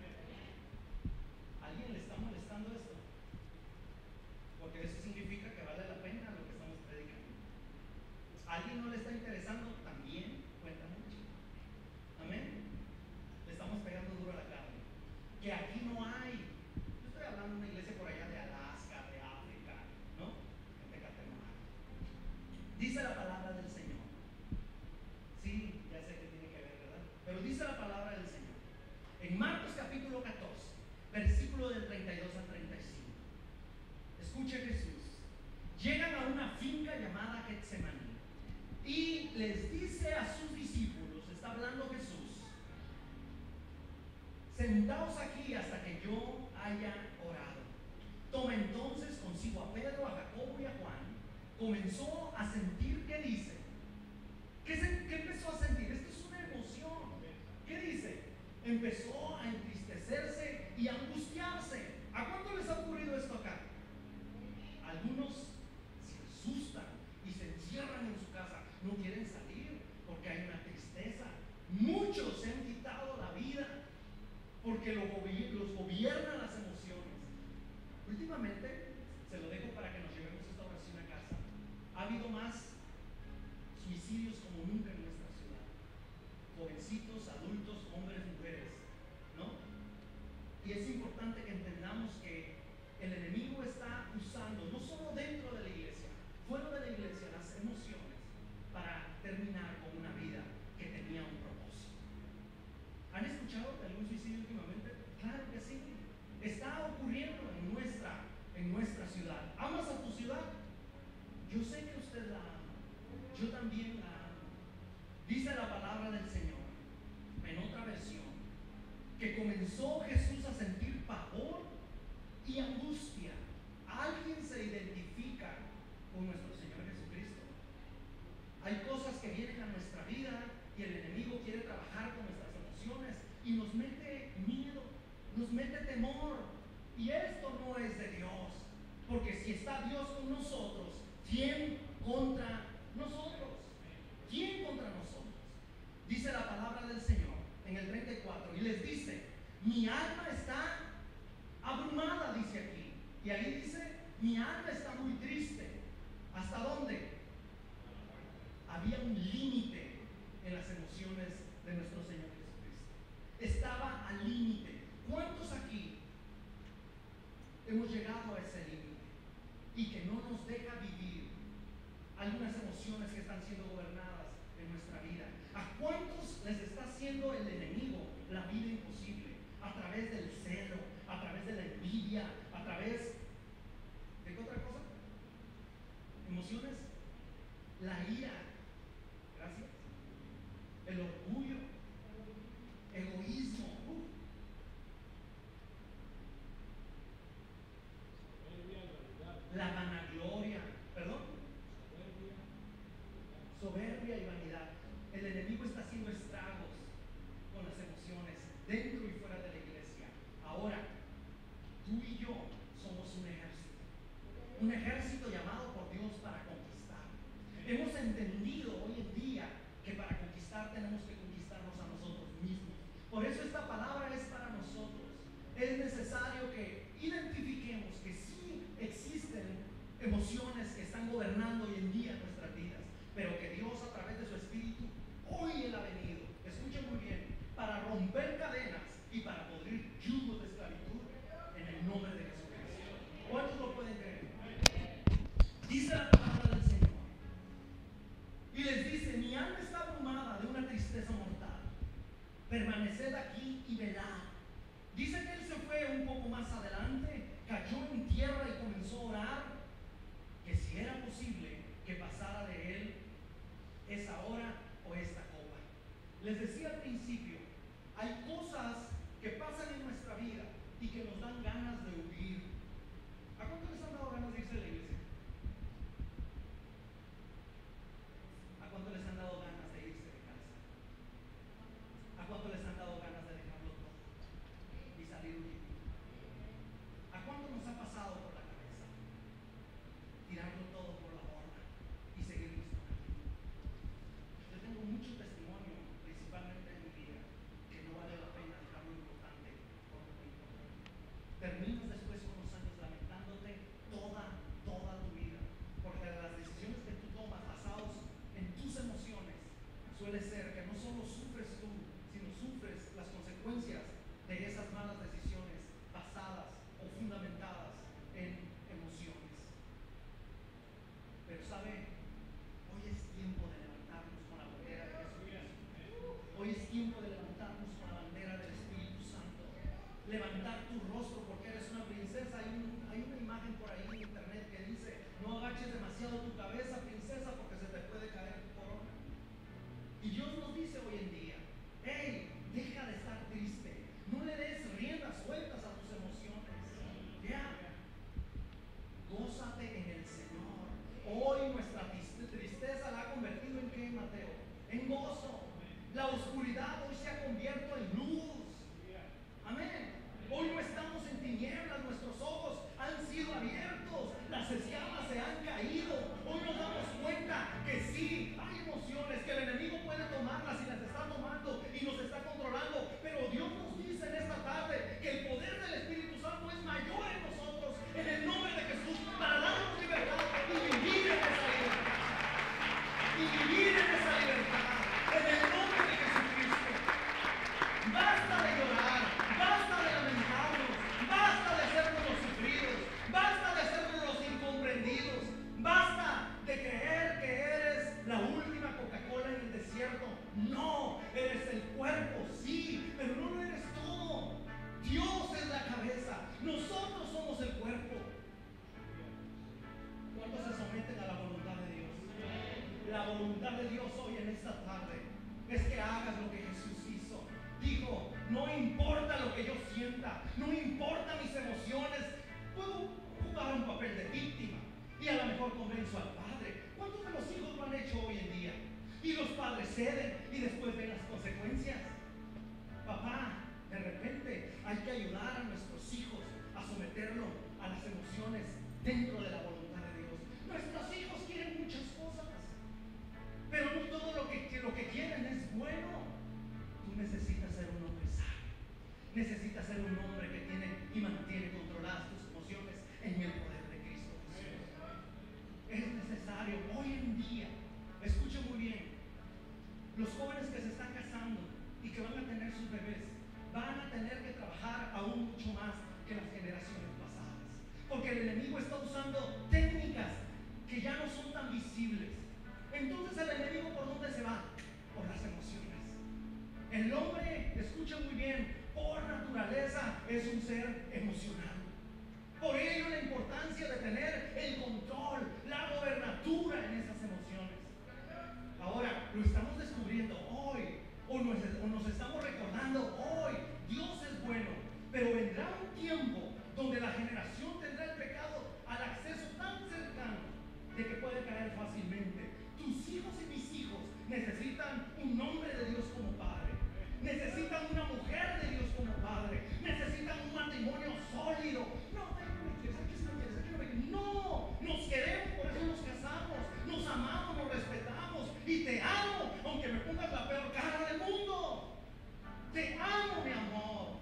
¿A alguien le está molestando esto? Porque eso significa que vale la pena lo que estamos predicando. ¿A alguien no le está interesando? También cuenta mucho. Amén. Le estamos pegando duro a la carne. Que aquí no hay. Yo estoy hablando de una iglesia por allá de Alaska, de África, ¿no? En Tecate. Dice la palabra del Señor. Sí, ya sé que tiene que ver, ¿verdad? Pero dice la palabra del Señor. En Marcos capítulo catorce, versículo del treinta y dos al treinta y cinco. Escuche Jesús. Llegan a una finca llamada Getsemaní y les dice a sus discípulos, está hablando Jesús, sentaos aquí hasta que yo haya orado. Toma entonces consigo a Pedro, a Jacobo y a Juan. Comenzó a sentir, ¿qué dice? ¿Qué, se, ¿Qué empezó a sentir? Esto es una emoción. ¿Qué dice? Empezó a entristecerse y a angustiarse. ¿A cuánto les ha ocurrido esto acá? Algunos se asustan y se encierran en su casa, no quieren salir porque hay una tristeza. Muchos se han quitado la vida porque los, gobi los gobiernan las emociones. Últimamente, se lo dejo para que nos llevemos esta oración a casa, ha habido más suicidios como nunca en nuestra ciudad. Jovencitos, adultos, hombres, mujeres, ¿no? Y es importante que entendamos que el enemigo está usando, no solo dentro de la iglesia, fuera de la iglesia, las emociones para terminar con una vida que tenía un propósito. ¿Han escuchado de algún suicidio últimamente? Claro que sí. Está ocurriendo en nuestra, en nuestra ciudad. ¿Amas a tu ciudad? Yo sé que usted la ama. Yo también la amo. Dice la palabra del Señor, en otra versión, que comenzó Jesús a sentir pavor y angustia. ¿Alguien se identifica con nuestro Señor Jesucristo? Hay cosas que vienen Y esto no es de Dios, porque si está Dios con nosotros, ¿quién contra nosotros? ¿Quién contra nosotros? Dice la palabra del Señor en el treinta y cuatro, y les dice: mi alma está abrumada, dice aquí. Y ahí dice: mi alma está muy triste. ¿Hasta dónde? Había un límite en las emociones de nuestro Señor Jesucristo. Estaba al límite. ¿Cuántos aquí hemos llegado a ese límite y que no nos deja vivir algunas emociones que están siendo gobernadas en nuestra vida? ¿A cuántos les está haciendo el enemigo la vida imposible? A través del celo, a través de la envidia, a través de qué otra cosa? Emociones, la ira, gracias, el orgullo, egoísmo, uh. la vanagloria, perdón, soberbia y vanidad. El enemigo está haciendo estragos con las emociones dentro y fuera de la iglesia. Ahora, tú y yo somos un ejército, un ejército llamado por Dios para conquistar. Hemos entendido hoy en día que para conquistar tenemos que conquistarnos a nosotros mismos. Por eso esta palabra es para nosotros. Es necesario que identifiquemos que sí existen emociones que están gobernando hoy en día nuestras vidas, pero que Dios, a través de su Espíritu, hoy Él ha venido, escuchen muy bien, para romper cadenas y para podrir yugos de esclavitud en el nombre de Jesucristo. ¿Cuántos lo pueden creer? Dice la palabra del Señor y les dice: mi alma está abrumada de una tristeza mortal, permaneced aquí y velad. Dice que él se fue un poco más adelante, cayó en tierra y comenzó a orar que si era posible que pasara de él esa hora o esta copa. Les decía al principio, hay cosas que pasan en nuestra vida y que nos dan ganas de huir. ¿A cuánto les han dado ganas de irse a la iglesia? ¿A cuánto les han dado ganas de irse de casa? ¿A cuánto les han dado ganas de dejarlo todo y salir huyendo? ¿A cuánto nos ha pasado por la cabeza tirarlo todo por la borda y seguirnos con el mundo? Yo tengo mucho testimonio, principalmente en mi vida, que no vale la pena dejar lo importante por lo importante. Terminas después con los años lamentándote toda, toda tu vida, porque las decisiones que tú tomas basados en tus emociones suele ser que no solo sufres tú, sino sufres las consecuencias de esas malas decisiones basadas o fundamentadas en emociones. Pero sabe, hoy es tiempo de levantarnos con la bandera de Jesucristo. Hoy es tiempo de levantarnos con la bandera del Espíritu Santo. Levantar tu rostro porque eres una princesa. Hay, un, hay una imagen por ahí en internet que dice: no agaches demasiado tu cabeza, princesa, porque se te puede caer tu corona. Y Dios nos dice hoy en día: hey, deja de estar triste, no le des riendas sueltas a tus emociones. Ya, gózate en el Señor. Hoy nuestra tristeza la ha convertido en ¿qué, Mateo? En gozo. La oscuridad hoy se ha convertido en luz. Amén. Hoy no estamos en tinieblas, nuestros ojos han sido abiertos, las escamas se han caído. Hoy nos damos cuenta que sí, hay emociones que el enemigo puede tomarlas y las está tomando y nos está controlando, pero Dios nos dice en esta tarde que el poder del Espíritu Santo es mayor en nosotros, en el nombre de Jesús, para darnos libertad y vivir en esa libertad. Y vivir en esa libertad, en el nombre de Jesucristo. Basta de llorar, basta de lamentarnos, basta de hacernos los sufridos, basta de hacernos los incomprendidos, basta de creer que eres la última Coca-Cola en el desierto. No, eres el cuerpo, sí, pero no lo eres todo. Dios es la cabeza, nosotros somos el cuerpo. ¿Cuántos se someten a la voluntad de Dios? La voluntad de Dios hoy en esta tarde es que hagas lo que Jesús hizo. Dijo: no importa lo que yo sienta, no importa mis emociones, puedo jugar un papel de víctima y a lo mejor convenzo al padre. ¿Cuántos de los hijos lo han hecho hoy en día? Y los padres ceden y después ven las consecuencias. Papá, de repente hay que ayudar a nuestros hijos a someterlo a las emociones dentro de la voluntad de Dios. Nuestros hijos quieren muchas cosas, pero no todo lo que, que lo que quieren es bueno. Tú necesitas ser un hombre sabio. Necesitas ser un hombre que tiene y mantiene controladas tus emociones en el poder de Cristo Jesús. Es necesario hoy en día, escuchen muy bien, los jóvenes que se están casando y que van a tener sus bebés van a tener que trabajar aún mucho más que las generaciones pasadas, porque el enemigo está usando técnicas que ya no son tan visibles. Entonces el enemigo, ¿por dónde se va? Por las emociones. El hombre, escucha muy bien, por naturaleza es un ser emocional. Por ello la importancia de tener el control, la gobernatura en esas emociones. Ahora, lo estamos descubriendo hoy, o nos, o nos estamos recordando hoy. Dios es bueno, pero vendrá un tiempo donde la generación tendrá el pecado al acceso tan cercano de que puede caer fácilmente. Tus hijos y mis hijos necesitan un hombre de Dios como padre, necesitan una mujer de Dios como padre, necesitan un matrimonio sólido. No, ay, no me quieres, aquí sí me quieres, aquí no me quieres. No, nos queremos, por eso nos casamos, nos amamos, nos respetamos y te amo, aunque me pongas la peor cara del mundo. Te amo, mi amor.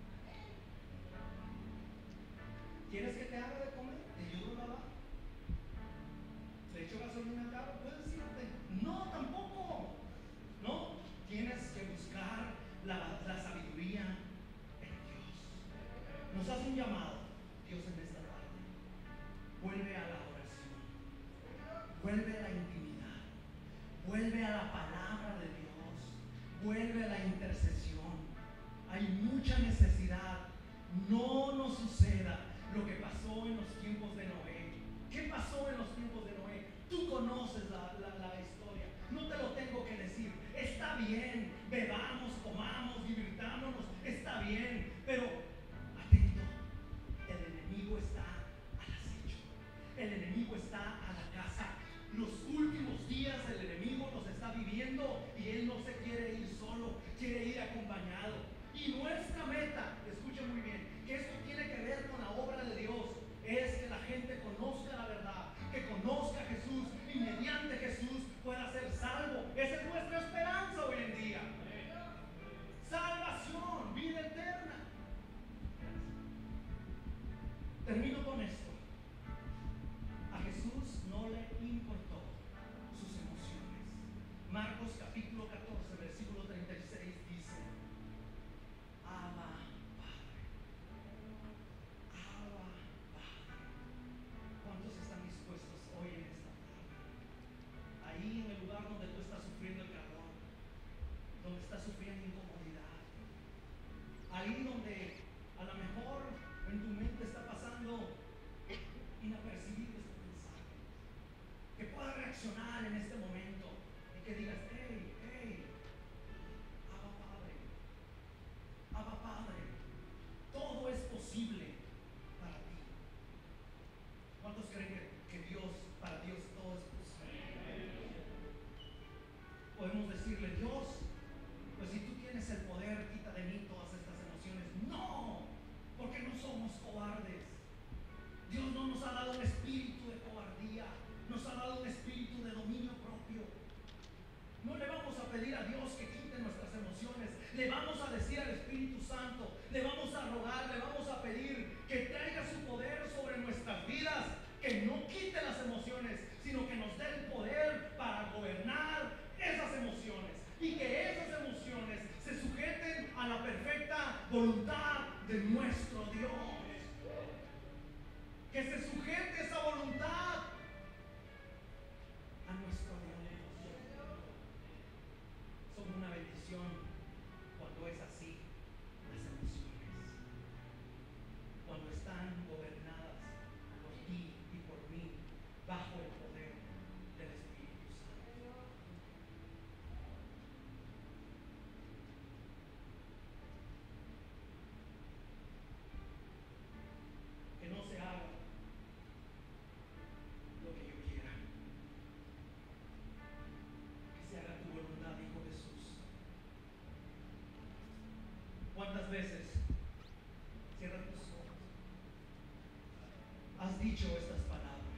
¿Quieres que te haga de comer? ¿Te ayudo a lavar? ¿Le echo gasolina al carro? Puedes decirte, no, tampoco. No, tienes que buscar la, la sabiduría en Dios. Nos hace un llamado, Dios, en esta tarde. Vuelve a la oración, vuelve a la intimidad, vuelve a la palabra de Dios, vuelve a la intercesión. Hay mucha necesidad. No nos suceda lo que pasó en los tiempos de Noé. ¿Qué pasó en los tiempos de Noé? Tú conoces la, la, la historia, no te lo tengo que decir. Está bien, bebamos, comamos, divirtámonos, está bien, pero atento, el enemigo está al acecho, el enemigo está a la casa. Los últimos días el enemigo los está viviendo y él no se quiere ir solo, quiere ir acompañado. Y nuestra meta, escuchen muy bien, que esto tiene que ver con la obra de Dios, es que la gente conozca la verdad, que conozca a Jesús y mediante Jesús pueda ser salvo. Esa es nuestra esperanza hoy en día. Salvación, vida eterna. Termino con esto. A Jesús no le importó sus emociones. Marcos capítulo catorce, versículo treinta y seis dice: Abba, Padre. Abba, Padre. ¿Cuántos están dispuestos hoy en esta tarde? Ahí en el lugar donde tú estás sufriendo el calor, donde estás sufriendo incomodidad, ahí donde a lo mejor en tu mente está pasando inapercibido este mensaje, que puedas reaccionar en este momento y que digas: hey, hey, Abba Padre, Abba Padre, todo es posible para ti. ¿Cuántos creen que, que Dios, para Dios todo es posible? Podemos decirle: Dios, pues si tú tienes el poder, quita de mí todas estas emociones. No, porque no somos cobardes. Dios no nos ha dado un espíritu de cobardía, nos ha dado un espíritu de dominio propio. No le vamos a pedir a Dios que quite nuestras emociones, le vamos a decir al Espíritu Santo, le vamos a rogar, le vamos a pedir que traiga su poder sobre nuestras vidas, que no quite las emociones, sino que nos dé el poder para gobernar esas emociones y que esas emociones se sujeten a la perfecta voluntad de nuestro Dios. Que se sujete esa voluntad a nuestro Dios. Son una bendición cuando es así las emociones, cuando están gobernadas por ti y por mí bajo el poder del Espíritu Santo. Que no se haga lo que yo quiera, que se haga tu voluntad, Hijo Jesús. ¿Cuántas veces? Cierra tus ojos. dicho estas palabras: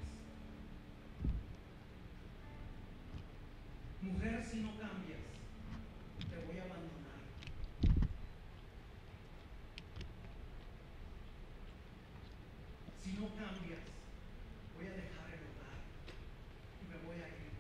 mujer, si no cambias, te voy a abandonar. Si no cambias, voy a dejar el hogar y me voy a ir.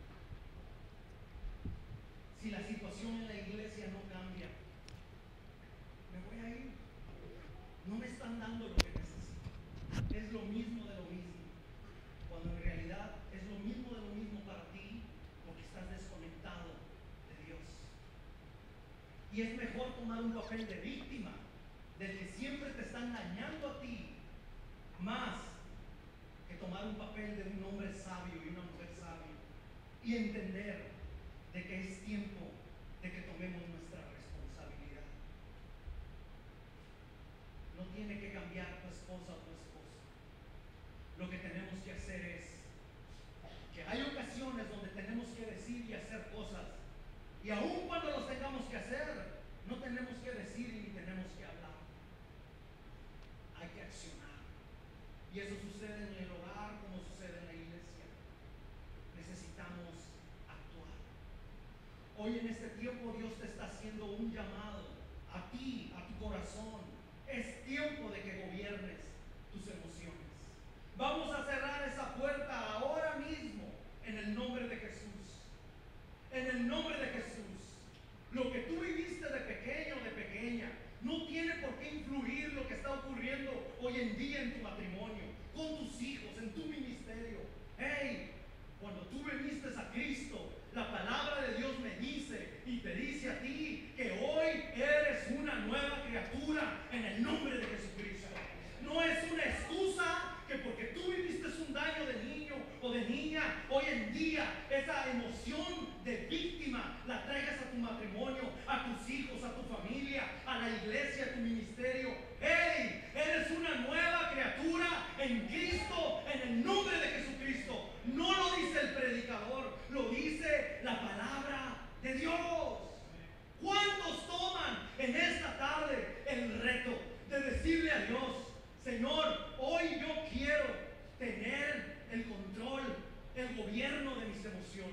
Si la situación en la iglesia no cambia, me voy a ir. No me están dando lo que necesito. Es lo mismo de lo mismo. Cuando en realidad es lo mismo de lo mismo para ti, porque estás desconectado de Dios. Y es mejor tomar un papel de víctima, del que siempre te están dañando a ti, más que tomar un papel de un hombre sabio y una mujer sabia, y entender de que es tiempo de que tomemos nuestra responsabilidad. No tiene que cambiar tu esposa o tu esposo. Lo que tenemos que hacer es que hay ocasiones donde tenemos que decir y hacer cosas, y aun cuando los tengamos que hacer, no tenemos que decir ni tenemos que hablar. Hay que accionar. Y eso sucede en el hogar como sucede en la iglesia. Necesitamos actuar. Hoy en este tiempo Dios te está haciendo un llamado a ti, a tu corazón. Es tiempo de que gobiernes tus emociones. Vamos a cerrar esa puerta ahora mismo en el nombre de Jesús. En el nombre de Jesús. Lo que tú viviste de pequeño o de pequeña no tiene por qué influir lo que está ocurriendo hoy en día en tu matrimonio, con tus hijos, en tu ministerio. Hey, cuando tú viniste a Cristo, la palabra de Dios me dice y te dice a ti que hoy eres una nueva criatura en el nombre de Jesucristo. No es una excusa que porque tú viviste un daño de niño o de niña, hoy en día esa emoción de víctima la traigas a tu matrimonio, a tus hijos, a tu familia, a la iglesia, a tu ministerio. ¡Hey! Eres una nueva criatura en Cristo, en el nombre de Jesucristo. No lo dice el predicador, lo dice la palabra de Dios. ¿Cuántos toman en esta tarde el reto de decirle a Dios: Señor, hoy yo quiero tener el control, el gobierno de mis emociones?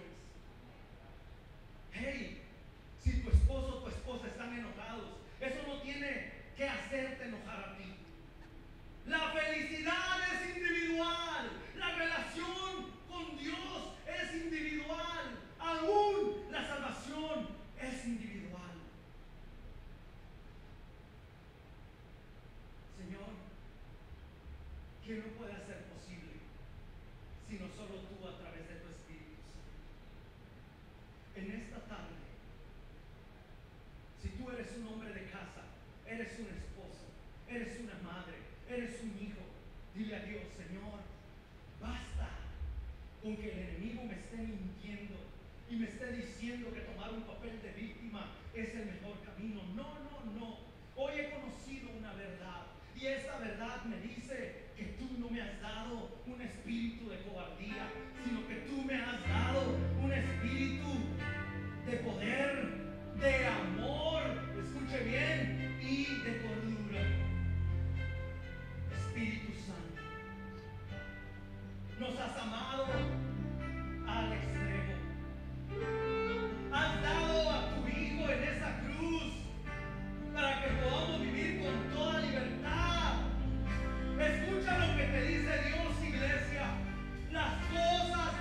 Hey, si tu esposo o tu esposa están enojados, eso no tiene que hacerte enojar a ti. La felicidad es individual, la relación con Dios es individual, aún la salvación es individual. Señor, ¿qué no puede hacer posible sino solo tú a través de tu Espíritu Santo? En esta tarde, si tú eres un hombre de casa, eres un esposo, eres una madre, eres un hijo, dile a Dios: Señor, basta con que el enemigo me esté mintiendo y me esté diciendo que tomar un papel de víctima es el mejor camino. No, no, no. Hoy he conocido una verdad, y esta verdad me dice que tú no me has dado un espíritu de cobardía, sino que tú me has dado un espíritu de poder, de amor, escuche bien, y de cordura. Espíritu Santo, nos has amado al extremo. Has dado a tu Hijo en esa cruz para que podamos vivir con toda libertad. Escucha lo que te dice Dios, iglesia. Las cosas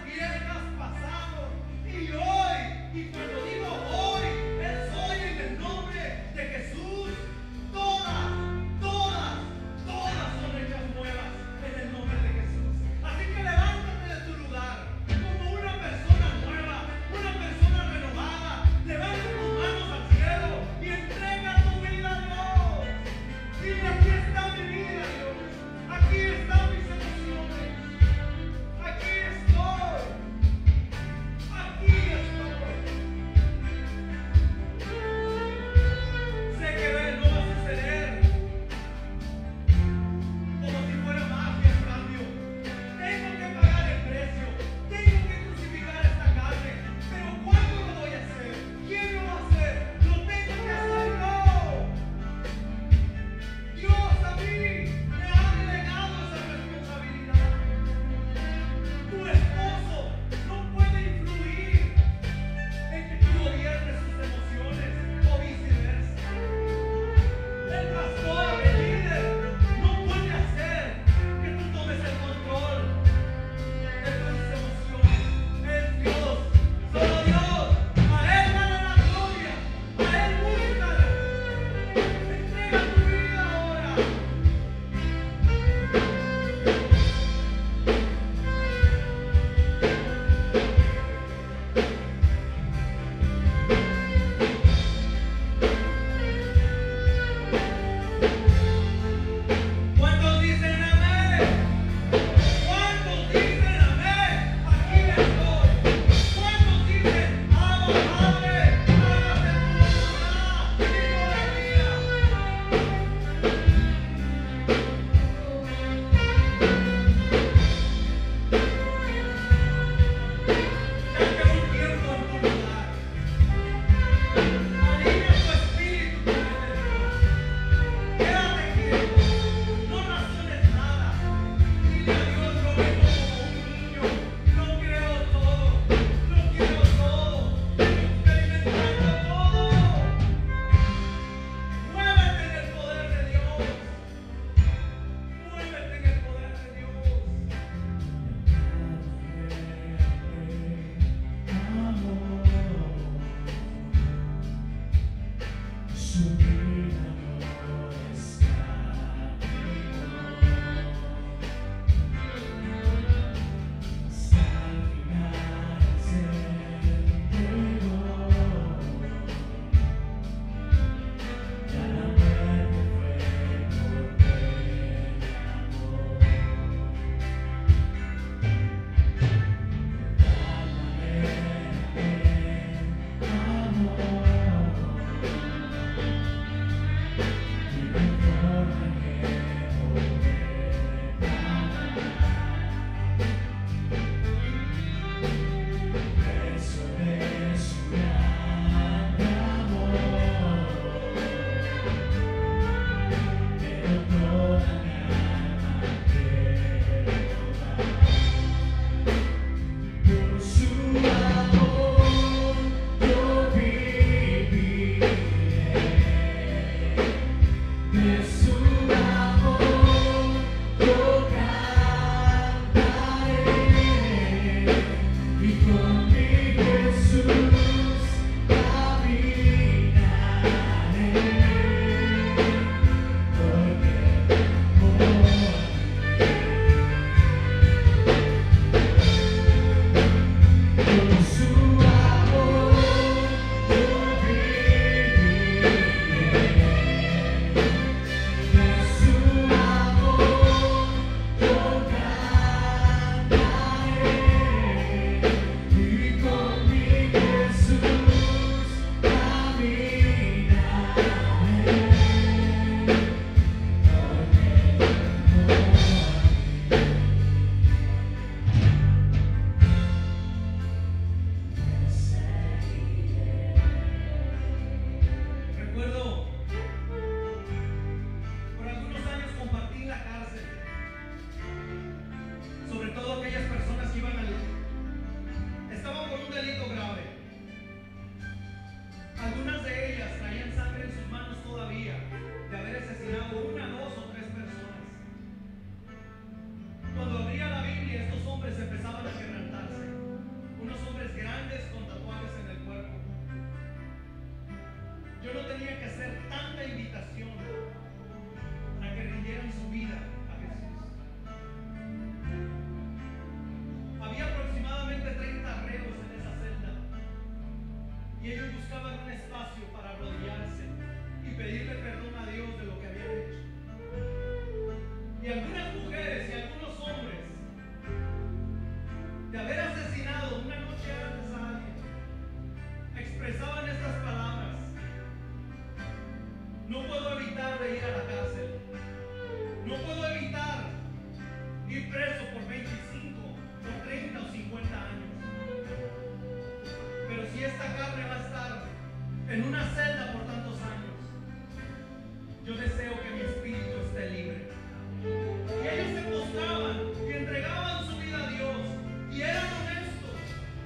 en una celda por tantos años. Yo deseo que mi espíritu esté libre. Y ellos se postraban y entregaban su vida a Dios y eran honestos.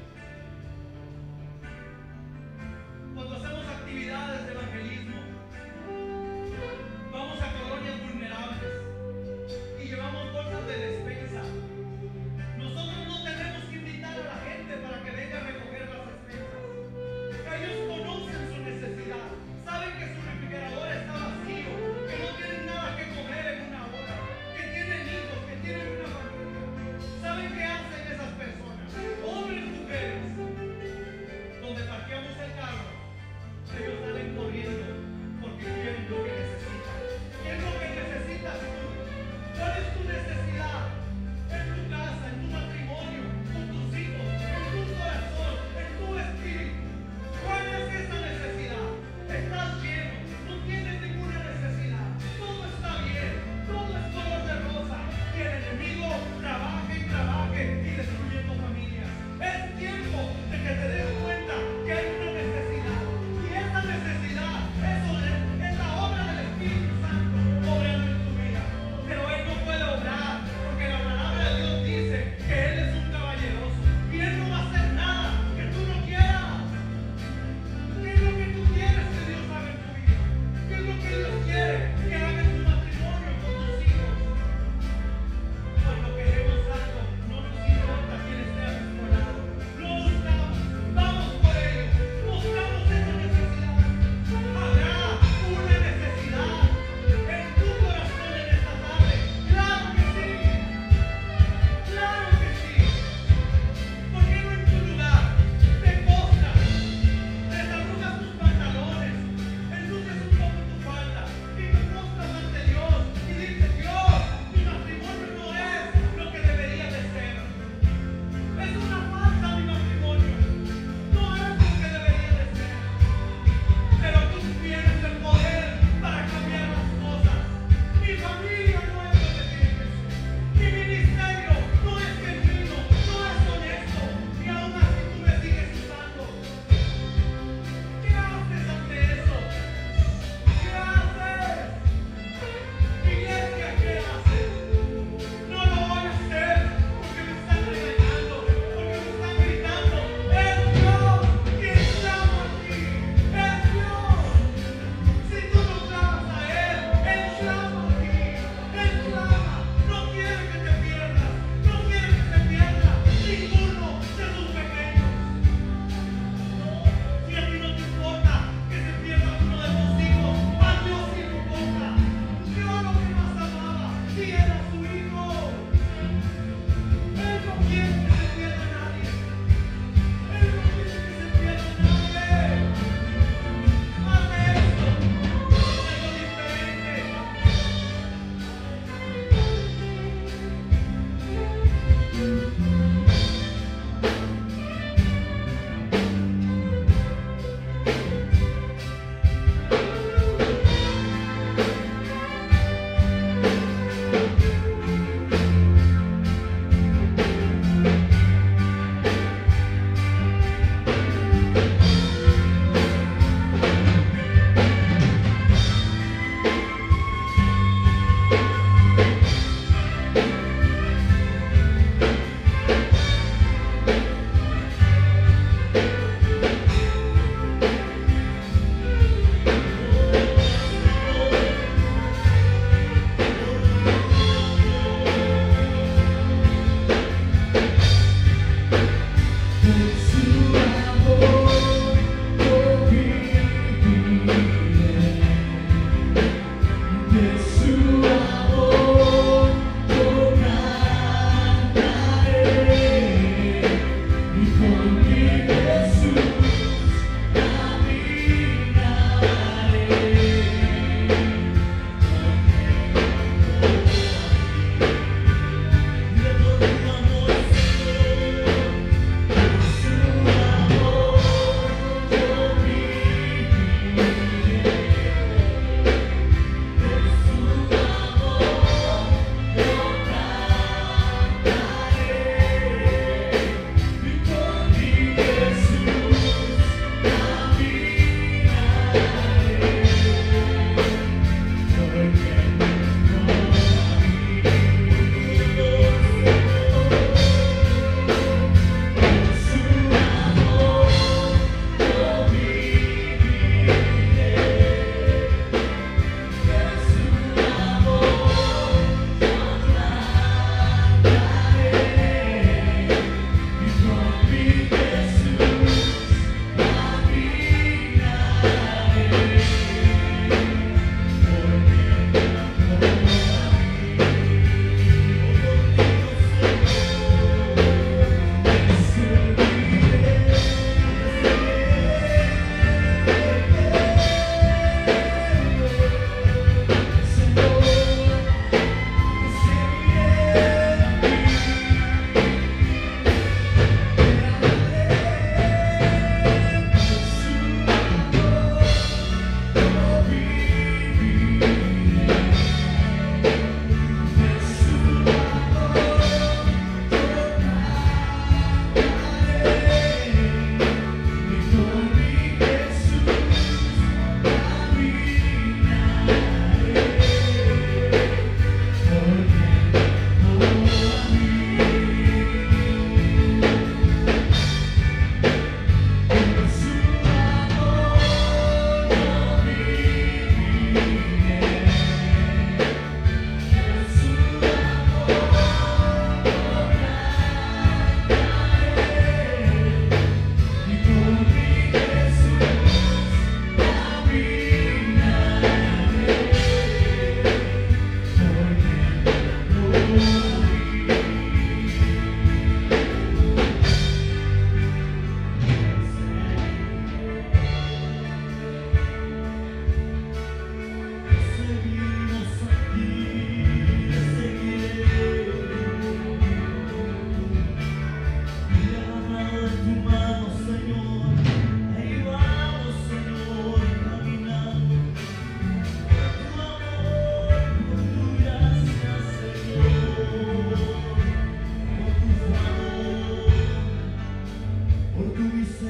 Cuando hacemos actividades de evangelismo, vamos a colonias vulnerables y llevamos bolsas de despensa. Nosotros no tenemos que invitar a la gente para que venga a recoger las despensas. Ellos conocen su necesidad.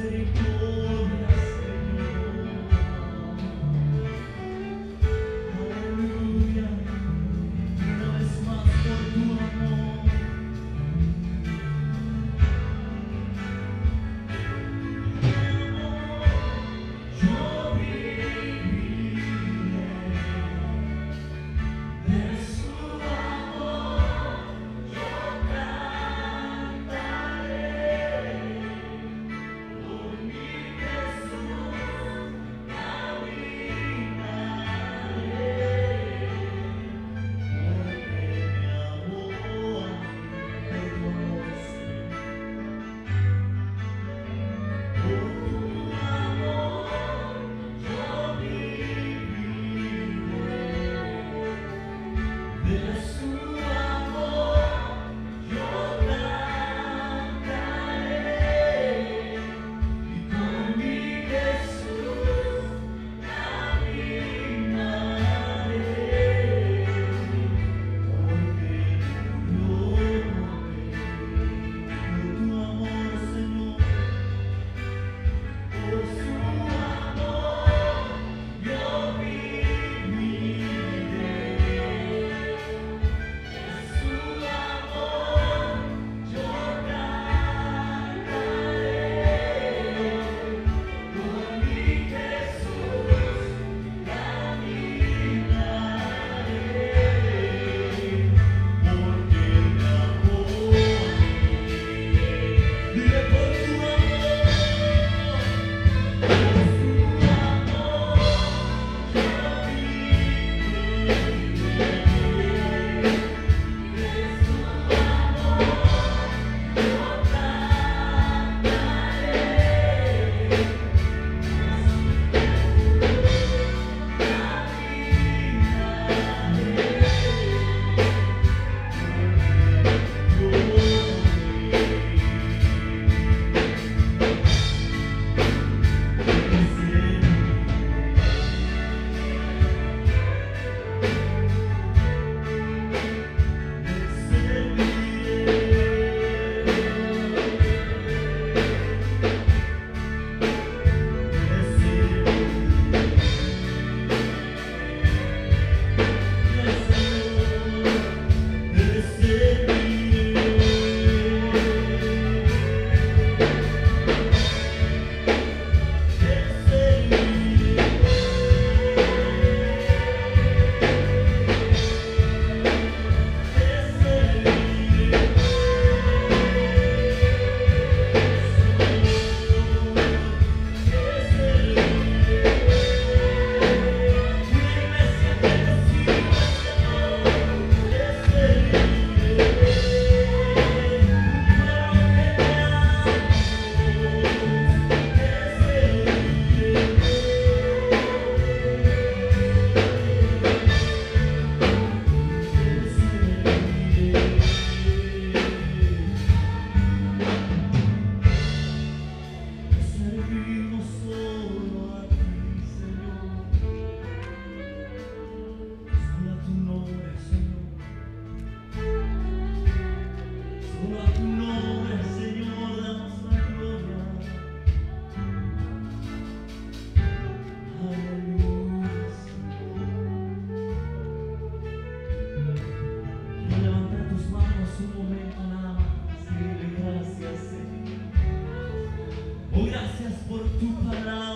misericordia, Señor. Aleluya. Una vez más por tu amor. Yo viviré de su amor, yo cantaré por mi Jesús, caminaré, porque me amó a mí por tu amor, Señor. Por tu amor yo viviré, de su amor yo cantaré, y con mi Jesús caminaré, porque murió por tu amor, Señor. Por su amor yo viviré, de su amor yo cantaré, por mi Jesús caminaré, porque me amó a mí. Dile por tu amor. Servimos solo a ti, Señor. Solo a tu nombre, Señor. Solo a tu nombre, Señor, damos la gloria. Aleluya, Señor. Quiero levantar tus manos un momento nada más y dile gracias, Señor. Oh, gracias por tu palabra.